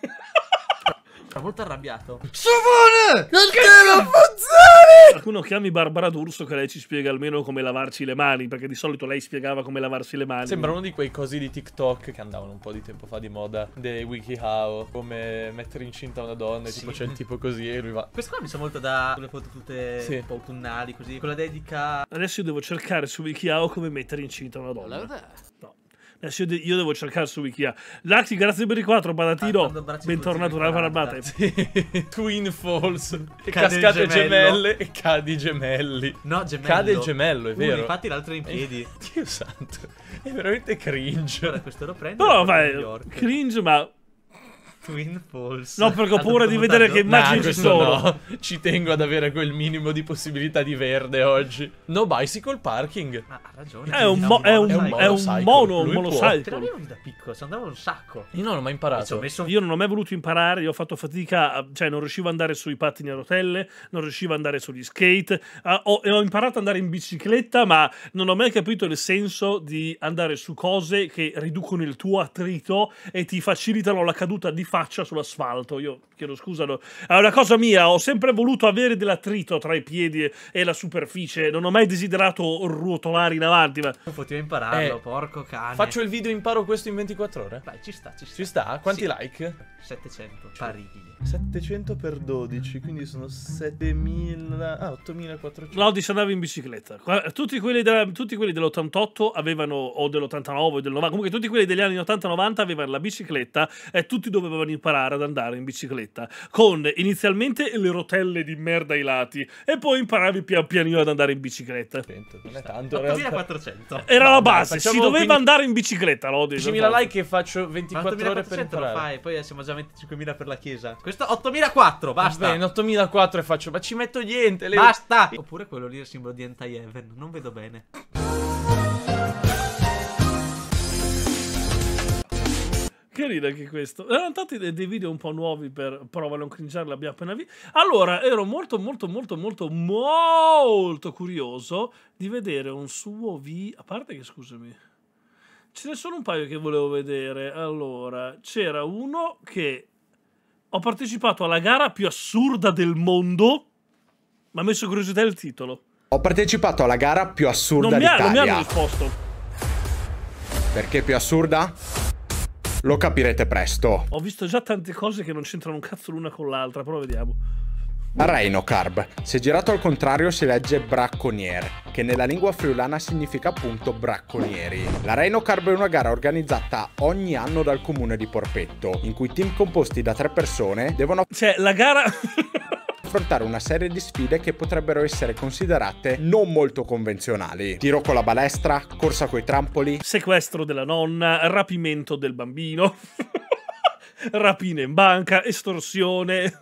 Era molto arrabbiato. Sapone! Perché non funzioni? Qualcuno chiami Barbara D'Urso che lei ci spiega almeno come lavarci le mani, perché di solito lei spiegava come lavarsi le mani. Sembra uno di quei cosi di TikTok che andavano un po' di tempo fa di moda, dei WikiHow, come mettere incinta una donna, e tipo c'è il tipo così e lui va. Questo qua mi sa molto da quelle foto tutte un po' autunnali così, con la dedica. Adesso io devo cercare su WikiHow come mettere incinta una donna. No. Adesso io devo cercare su Wikia. Lacti, grazie per i 4, patatino. Bentornato nella Parabata. Twin Falls. Cascate gemelle e cadi gemelli. No, gemello. Cade il gemello, è vero. Infatti l'altro è in piedi. Dio santo. È veramente cringe. Guarda, questo lo prendo. No, vai. Cringe, ma... Twin Falls. No, perché ho paura di vedere che immagini ci sono. No, ci tengo ad avere quel minimo di possibilità di verde oggi. No bicycle parking. Ma ha ragione. È un monocycle. Te l'avevo da piccolo, ci andava un sacco. Io non ho mai imparato. Io non ho mai voluto imparare, io ho fatto fatica, cioè non riuscivo ad andare sui pattini a rotelle, non riuscivo ad andare sugli skate, ho imparato ad andare in bicicletta, ma non ho mai capito il senso di andare su cose che riducono il tuo attrito e ti facilitano la caduta di faccia sull'asfalto. Io chiedo scusa, no. È una cosa mia, ho sempre voluto avere dell'attrito tra i piedi e la superficie, non ho mai desiderato ruotolare in avanti, ma... Non potevo impararlo, porco cane. Faccio il video imparo questo in 24 ore? Dai, ci sta. Ci sta? Quanti like? 700. Paribili. 700 per 12, quindi sono 7000... Ah, 8400. Claudio si andava in bicicletta. Tutti quelli dell'88 avevano, o dell'89 o del 90, comunque tutti quelli degli anni 80-90 avevano la bicicletta e tutti dovevano imparare ad andare in bicicletta, con inizialmente le rotelle di merda ai lati e poi imparavi pian pianino ad andare in bicicletta. Non è tanto, 8400. Era la base, si doveva andare in bicicletta. 10.000 like e faccio 24 ore per imparare. Fai, poi siamo già 25.000 per la chiesa. Questo 8.004, basta. Bene, 8.004 e faccio, ma ci metto niente. Basta. Oppure quello lì è il simbolo di Anti-Heaven, non vedo bene. Carino anche questo. Erano tanti dei video un po' nuovi per prova a non cringiare, l'abbiamo appena visto. Allora, ero molto curioso di vedere un suo video. A parte che, scusami, ce ne sono un paio che volevo vedere. Allora, c'era uno che ho partecipato alla gara più assurda del mondo. Mi ha messo curiosità il titolo. Ho partecipato alla gara più assurda d'Italia. Non mi hanno risposto. Perché più assurda? Lo capirete presto. Ho visto già tante cose che non c'entrano un cazzo l'una con l'altra, però vediamo. Reino Carb. Se girato al contrario si legge bracconiere, che nella lingua friulana significa appunto bracconieri. La Reino Carb è una gara organizzata ogni anno dal comune di Porpetto, in cui team composti da 3 persone devono... Cioè, la gara... affrontare una serie di sfide che potrebbero essere considerate non molto convenzionali. Tiro con la balestra, corsa coi trampoli, sequestro della nonna, rapimento del bambino, rapina in banca, estorsione,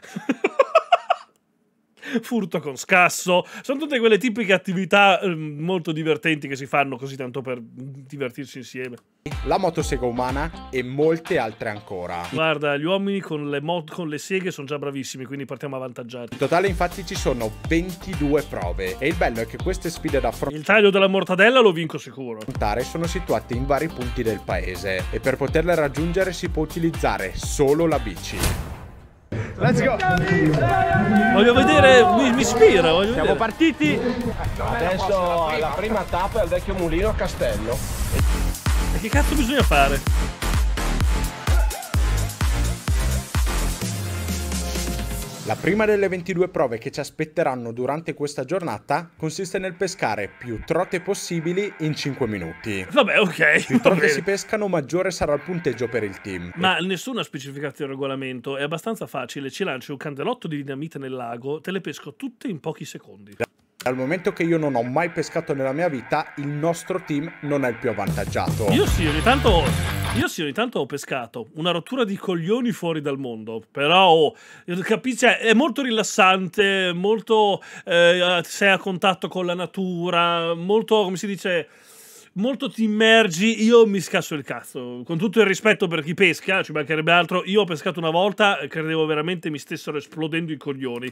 furto con scasso. Sono tutte quelle tipiche attività molto divertenti che si fanno così tanto per divertirsi insieme. La motosega umana e molte altre ancora. Guarda, gli uomini con le seghe sono già bravissimi, quindi partiamo avvantaggiati. In totale infatti ci sono 22 prove e il bello è che queste sfide da affrontare, il taglio della mortadella lo vinco sicuro, sono situate in vari punti del paese e per poterle raggiungere si può utilizzare solo la bici. Let's go! Voglio vedere, mi ispira. Siamo partiti! Adesso la prima tappa è al vecchio mulino a Castello. E che cazzo bisogna fare? La prima delle 22 prove che ci aspetteranno durante questa giornata consiste nel pescare più trote possibili in 5 minuti. Vabbè, ok. Più trote si pescano, maggiore sarà il punteggio per il team. Ma nessuna specificazione al regolamento, è abbastanza facile, ci lanci un candelotto di dinamite nel lago, te le pesco tutte in pochi secondi. Dal momento che io non ho mai pescato nella mia vita, il nostro team non è il più avvantaggiato. Io sì, ogni tanto ho pescato. Una rottura di coglioni fuori dal mondo. Però, capisci, è molto rilassante, molto sei a contatto con la natura, molto, come si dice, molto ti immergi. Io mi scasso il cazzo. Con tutto il rispetto per chi pesca, ci mancherebbe altro. Io ho pescato una volta e credevo veramente mi stessero esplodendo i coglioni.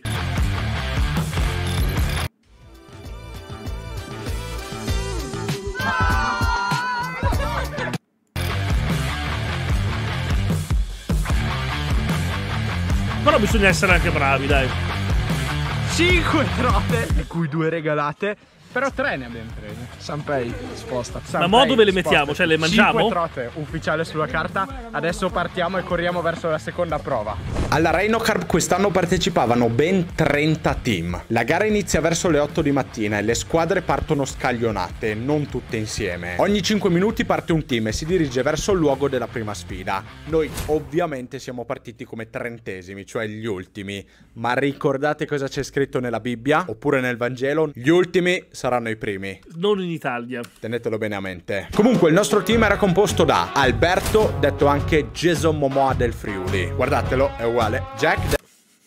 Però bisogna essere anche bravi, dai. 5 trote, di cui 2 regalate. Però 3 ne abbiamo prese. Sanpei sposta. Ma mo dove le mettiamo? Cioè le mangiamo? 5 trote ufficiale sulla carta. Adesso partiamo e corriamo verso la seconda prova. Alla Rhino Carb quest'anno partecipavano ben 30 team. La gara inizia verso le 8 di mattina e le squadre partono scaglionate, non tutte insieme. Ogni 5 minuti parte un team e si dirige verso il luogo della prima sfida. Noi ovviamente siamo partiti come 30esimi, cioè gli ultimi. Ma ricordate cosa c'è scritto nella Bibbia? Oppure nel Vangelo? Gli ultimi saranno i primi. Non in Italia. Tenetelo bene a mente. Comunque il nostro team era composto da Alberto, detto anche Jason Momoa del Friuli. Guardatelo, è uguale. Jack,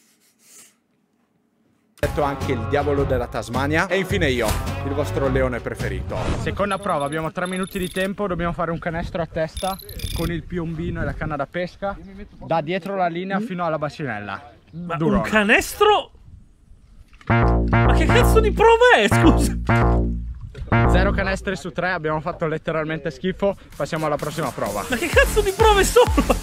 detto anche il diavolo della Tasmania. E infine io, il vostro leone preferito. Seconda prova, abbiamo 3 minuti di tempo. Dobbiamo fare un canestro a testa con il piombino e la canna da pesca da dietro la linea fino alla bacinella. Ma un canestro? Ma che cazzo di prova è, scusa? 0 canestri su 3, abbiamo fatto letteralmente schifo. Passiamo alla prossima prova. Ma che cazzo di prove sono?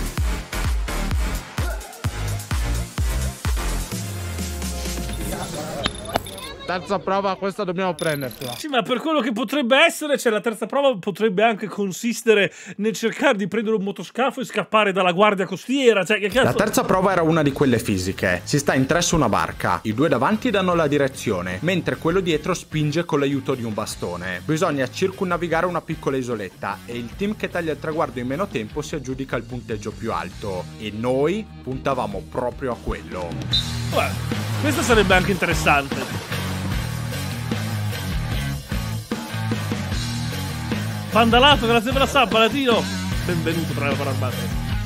Terza prova, questa dobbiamo prendercela. Sì, ma per quello che potrebbe essere, cioè la terza prova potrebbe anche consistere nel cercare di prendere un motoscafo e scappare dalla guardia costiera. Cioè, che cazzo? La terza prova era una di quelle fisiche. Si sta in 3 su una barca. I 2 davanti danno la direzione, mentre quello dietro spinge con l'aiuto di un bastone. Bisogna circumnavigare una piccola isoletta e il team che taglia il traguardo in meno tempo si aggiudica il punteggio più alto. E noi puntavamo proprio a quello. Guarda, questo sarebbe anche interessante. Pandalato, grazie per la sub, Palatino. Benvenuto tra le armate.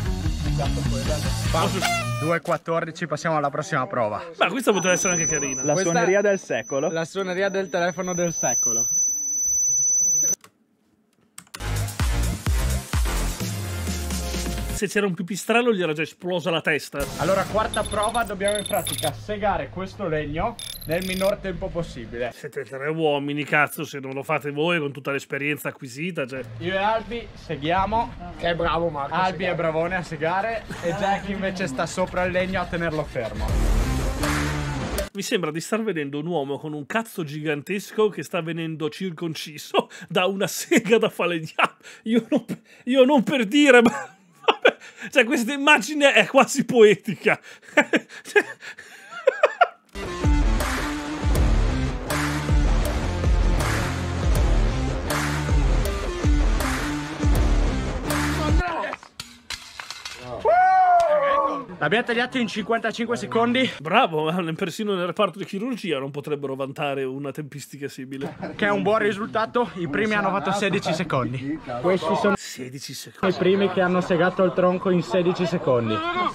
2.14, passiamo alla prossima prova. Ma questa potrebbe essere anche carina. La suoneria del secolo. La suoneria del telefono del secolo. Se c'era un pipistrello gli era già esplosa la testa. Allora, quarta prova, dobbiamo in pratica segare questo legno nel minor tempo possibile. Siete 3 uomini, cazzo, se non lo fate voi con tutta l'esperienza acquisita, cioè. Io e Albi seghiamo. Che bravo Marco. Albi è bravone a segare e Jack invece sta sopra il legno a tenerlo fermo. Mi sembra di star vedendo un uomo con un cazzo gigantesco che sta venendo circonciso da una sega da falegname. Io non per dire, ma... Cioè, questa immagine è quasi poetica. L'abbiamo tagliato in 55 secondi. Bravo, ma persino nel reparto di chirurgia non potrebbero vantare una tempistica simile. Che è un buon risultato. I primi hanno fatto 16 secondi. Questi sono 16 secondi. I primi che hanno segato il tronco in 16 secondi.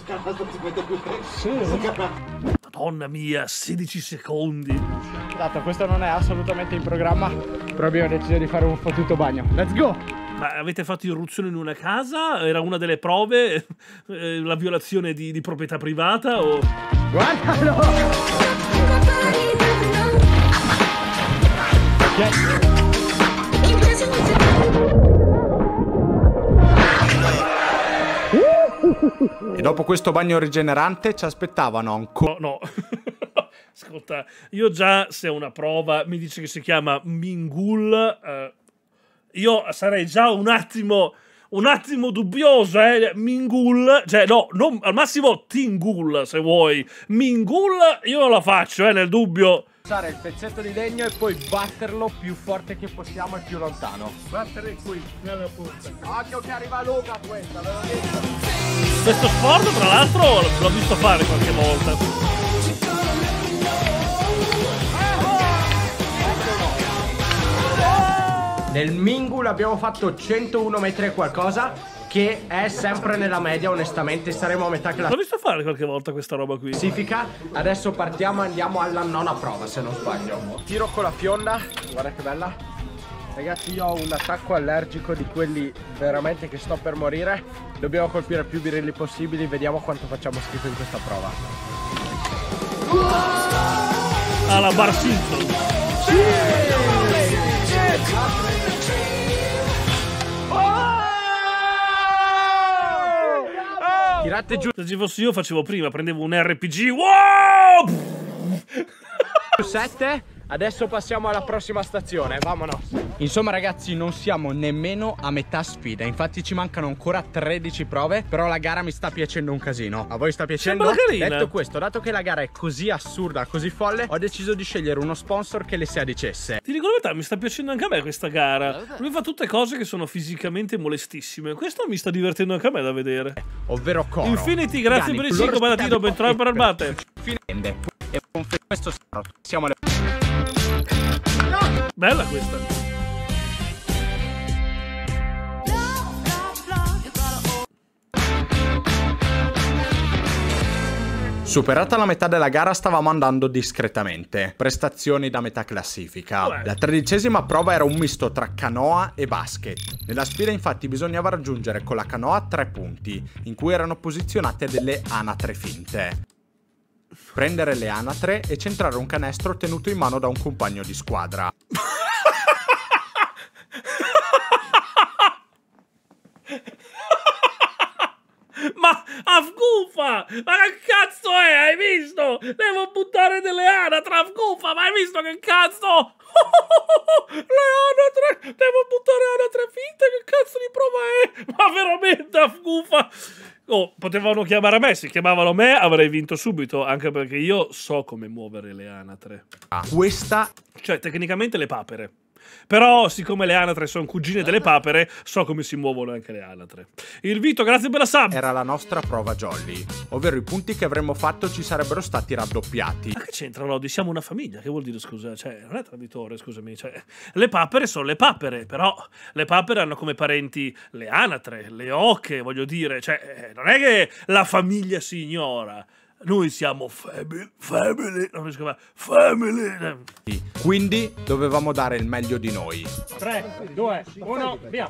Madonna mia, 16 secondi. Dato, questo non è assolutamente in programma, però abbiamo deciso di fare un fottuto bagno. Let's go! Ma avete fatto irruzione in una casa? Era una delle prove? La violazione di proprietà privata? O... Guardalo! E dopo questo bagno rigenerante ci aspettavano ancora... No. Ascolta, io già, se una prova mi dice che si chiama Mingul... io sarei già un attimo un attimo dubbioso, Mingul, cioè no, non, al massimo Tingul se vuoi. Mingul io non la faccio, nel dubbio. Usare il pezzetto di legno e poi batterlo più forte che possiamo e più lontano. Battere qui, nella punta. Occhio che arriva lunga questa, ve l'ho detto. Questo sport tra l'altro l'ho visto fare qualche volta. Nel Mingul abbiamo fatto 101 metri e qualcosa, che è sempre nella media, onestamente saremo a metà classifica. L'ho visto fare qualche volta questa roba qui. Adesso partiamo e andiamo alla nona prova, se non sbaglio. Tiro con la fionda, guarda che bella. Ragazzi, io ho un attacco allergico di quelli veramente che sto per morire. Dobbiamo colpire più birilli possibili, vediamo quanto facciamo schifo in questa prova. Alla Bar Simpson. Tirate giù. Se ci fossi io facevo prima, prendevo un RPG. Wow! 7. Adesso passiamo alla prossima stazione, vamonos. Insomma ragazzi, non siamo nemmeno a metà sfida. Infatti ci mancano ancora 13 prove. Però la gara mi sta piacendo un casino. A voi sta piacendo? Detto questo, dato che la gara è così assurda, così folle, ho deciso di scegliere uno sponsor che le si adicesse. Ti dico la verità, mi sta piacendo anche a me questa gara. Lui fa tutte cose che sono fisicamente molestissime. Questo mi sta divertendo anche a me da vedere. Ovvero Coro, Infinity, grazie per il 5 patatino, ben trovato per arbate. E con questo siamo alle... Bella questa. Superata la metà della gara stavamo andando discretamente. Prestazioni da metà classifica. La 13ª prova era un misto tra canoa e basket. Nella sfida infatti bisognava raggiungere con la canoa 3 punti, in cui erano posizionate delle anatre finte. Prendere le anatre e centrare un canestro tenuto in mano da un compagno di squadra. Ma Afgufa! Ma che cazzo è? Hai visto? Devo buttare delle anatre, Afgufa! Ma hai visto che cazzo? Le anatre! Devo buttare anatre finte? Che cazzo di prova è? Ma veramente, Afgufa! Oh, potevano chiamare me, se chiamavano me avrei vinto subito, anche perché io so come muovere le anatre. Questa... Cioè, tecnicamente le papere. Però, siccome le anatre sono cugine delle papere, so come si muovono anche le anatre. Il Vito, grazie per la sub! Era la nostra prova jolly, ovvero i punti che avremmo fatto ci sarebbero stati raddoppiati. Ma che c'entra, Lodi? Siamo una famiglia, che vuol dire, scusa? Cioè, non è traditore, scusami. Cioè, le papere sono le papere, però le papere hanno come parenti le anatre, le oche, voglio dire. Cioè, non è che la famiglia si ignora. Noi siamo family, non riesco a family. Quindi dovevamo dare il meglio di noi. 3, 2, 1, via.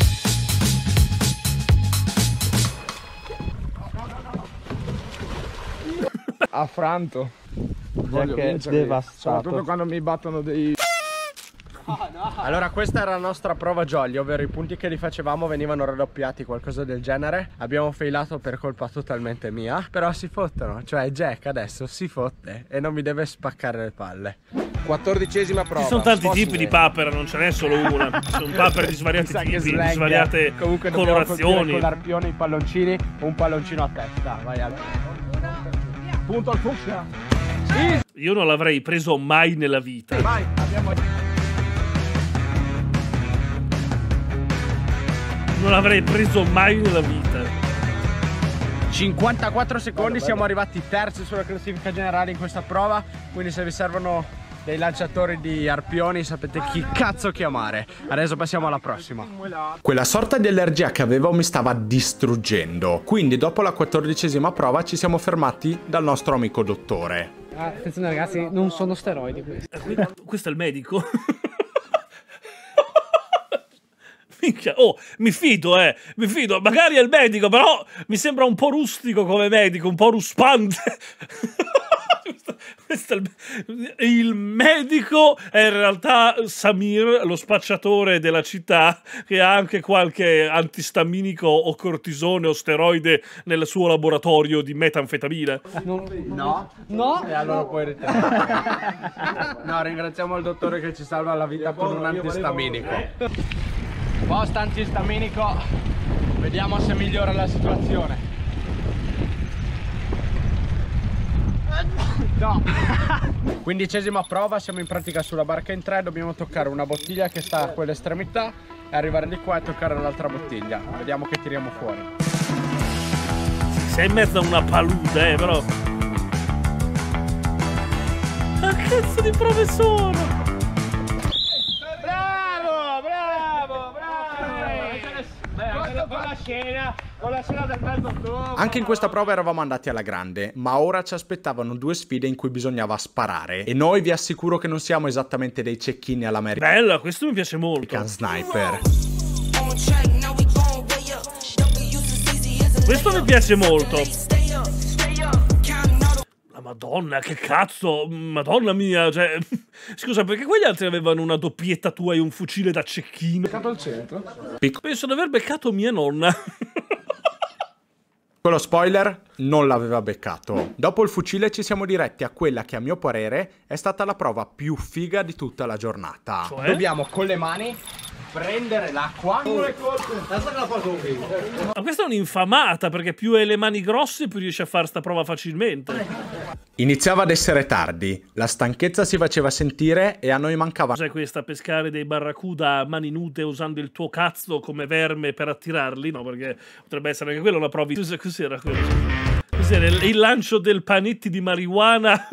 Affranto. Perché devastato. Soprattutto quando mi battono dei... Allora questa era la nostra prova jolly, ovvero i punti che li facevamo venivano raddoppiati, qualcosa del genere. Abbiamo failato per colpa totalmente mia, però si fottono, cioè Jack adesso si fotte e non mi deve spaccare le palle. 14ª prova. Ci sono tanti tipi di papera, non ce n'è solo una. Ci sono papere di svariati tipi, di svariate colorazioni. Con l'arpione, i palloncini, un palloncino a testa. Vai al... Punto al fucsia. Io non l'avrei preso mai nella vita. Vai, abbiamo... Non l'avrei preso mai nella vita. 54 secondi, siamo arrivati terzi sulla classifica generale in questa prova. Quindi se vi servono dei lanciatori di arpioni sapete chi cazzo chiamare. Adesso passiamo alla prossima. Quella sorta di allergia che avevo mi stava distruggendo. Quindi dopo la 14ª prova ci siamo fermati dal nostro amico dottore. Attenzione ragazzi, non sono steroidi questi. Questo è il medico. Minchia, oh, mi fido, magari è il medico, però mi sembra un po' rustico come medico, un po' ruspante. Questo è il medico è in realtà Samir, lo spacciatore della città, che ha anche qualche antistaminico o cortisone o steroide nel suo laboratorio di metanfetamina. No. No? E allora puoi ritirare. No, ringraziamo il dottore che ci salva la vita con un antistaminico. Post antistaminico Vediamo se migliora la situazione. No. 15ª prova, siamo in pratica sulla barca in 3, dobbiamo toccare una bottiglia che sta a quell'estremità e arrivare di qua e toccare l'altra bottiglia. Vediamo che tiriamo fuori. Sei in mezzo a una palude, però. Che cazzo di prove sono? Con la scena del mezzo tubo. Anche in questa prova eravamo andati alla grande, ma ora ci aspettavano 2 sfide in cui bisognava sparare. E noi vi assicuro che non siamo esattamente dei cecchini all'American. Bella, questo mi piace molto. Sniper. Questo mi piace molto. La Madonna, che cazzo, Madonna mia, cioè, scusa, perché quegli altri avevano una doppietta tua e un fucile da cecchino? Beccato al centro. Penso di aver beccato mia nonna. Quello spoiler non l'aveva beccato. Dopo il fucile ci siamo diretti a quella che a mio parere è stata la prova più figa di tutta la giornata. Cioè? Dobbiamo con le mani prendere l'acqua. Ma questa è un'infamata, perché più hai le mani grosse più riesci a fare sta prova facilmente. Iniziava ad essere tardi, la stanchezza si faceva sentire e a noi mancava... Cos'è questa, pescare dei barracuda a mani nude usando il tuo cazzo come verme per attirarli? No, perché potrebbe essere anche quello una prova. Cos'era quello? Cos'era il lancio del panetti di marijuana?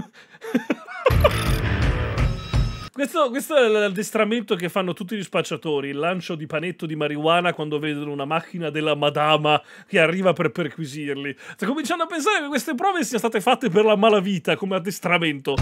Questo è l'addestramento che fanno tutti gli spacciatori, il lancio di panetto di marijuana quando vedono una macchina della madama che arriva per perquisirli. Sto cominciando a pensare che queste prove siano state fatte per la malavita come addestramento.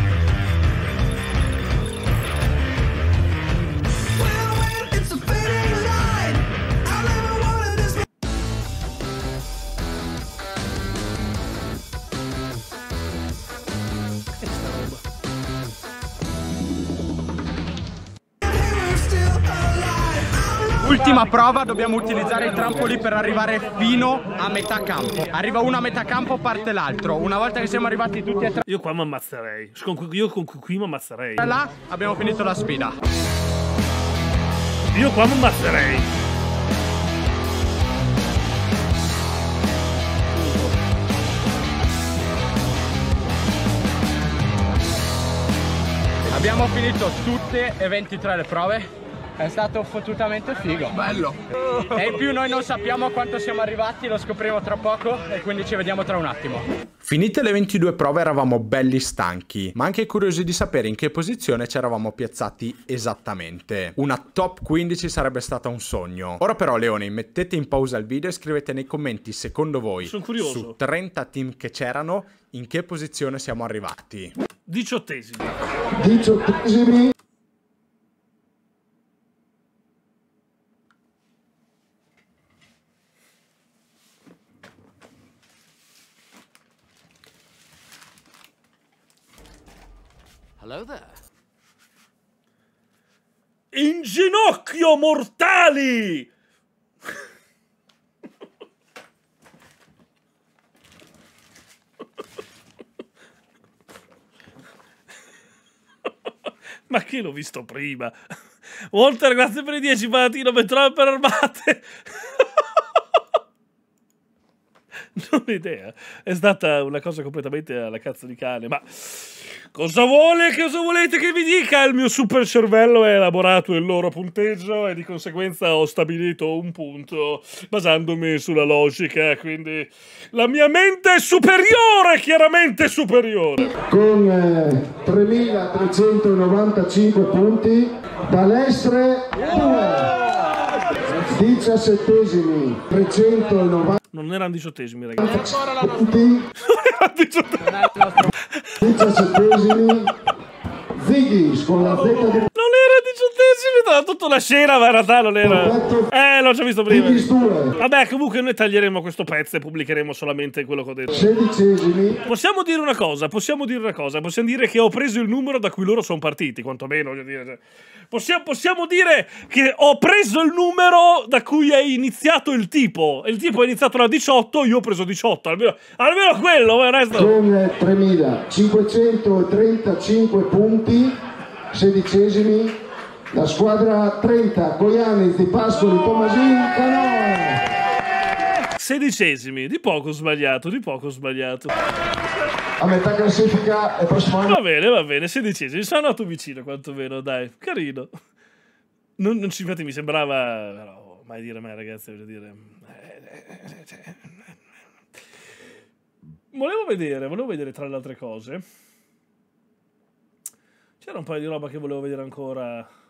Ultima prova, dobbiamo utilizzare i trampoli per arrivare fino a metà campo. Arriva uno a metà campo, parte l'altro. Una volta che siamo arrivati tutti e tre... Io qua mi ammazzerei. Io con qui mi ammazzerei. Là abbiamo finito la sfida. Io qua mi ammazzerei. Abbiamo finito tutte e 23 le prove. È stato fottutamente figo. Bello. E in più noi non sappiamo quanto siamo arrivati, lo scopriremo tra poco e quindi ci vediamo tra un attimo. Finite le 22 prove eravamo belli stanchi, ma anche curiosi di sapere in che posizione ci eravamo piazzati esattamente. Una top 15 sarebbe stata un sogno. Ora però, Leoni, mettete in pausa il video e scrivete nei commenti, secondo voi, su 30 team che c'erano, in che posizione siamo arrivati. 18esimi. 18esimi. Hello there. In ginocchio, mortali! Ma che l'ho visto prima? Walter, grazie per i 10 patatine, ben trovo per armate. Non ho idea. È stata una cosa completamente alla cazzo di cane, ma... Cosa volete che vi dica? Il mio super cervello ha elaborato il loro punteggio e di conseguenza ho stabilito un punto basandomi sulla logica, quindi la mia mente è superiore, chiaramente superiore. Con 3.395 punti, Balestre 17esimi, 390. Non erano 18esimi, ragazzi. Punti. 17esimi, Ziggy con la Z di... Non era 18esimi, tra tutta la scena, ma in realtà non era... l'ho già visto prima. Vabbè, comunque noi taglieremo questo pezzo e pubblicheremo solamente quello che ho detto. 16esimi. Possiamo dire una cosa, possiamo dire che ho preso il numero da cui loro sono partiti, quantomeno, voglio dire. Possiamo dire che ho preso il numero da cui è iniziato il tipo. Il tipo è iniziato da 18, io ho preso 18, almeno quello, il resto... Con 3.535 punti, 16esimi, la squadra 30, Coianis, Di Pascoli, Tomasini, Canoe. 16esimi, di poco sbagliato, di poco sbagliato. A metà classifica è prossimo anno. Va bene, 16esimi, sono andato vicino quantomeno, dai, carino. Non ci, infatti mi sembrava, però, mai dire mai ragazzi, voglio dire... Volevo vedere tra le altre cose. C'era un paio di roba che volevo vedere ancora...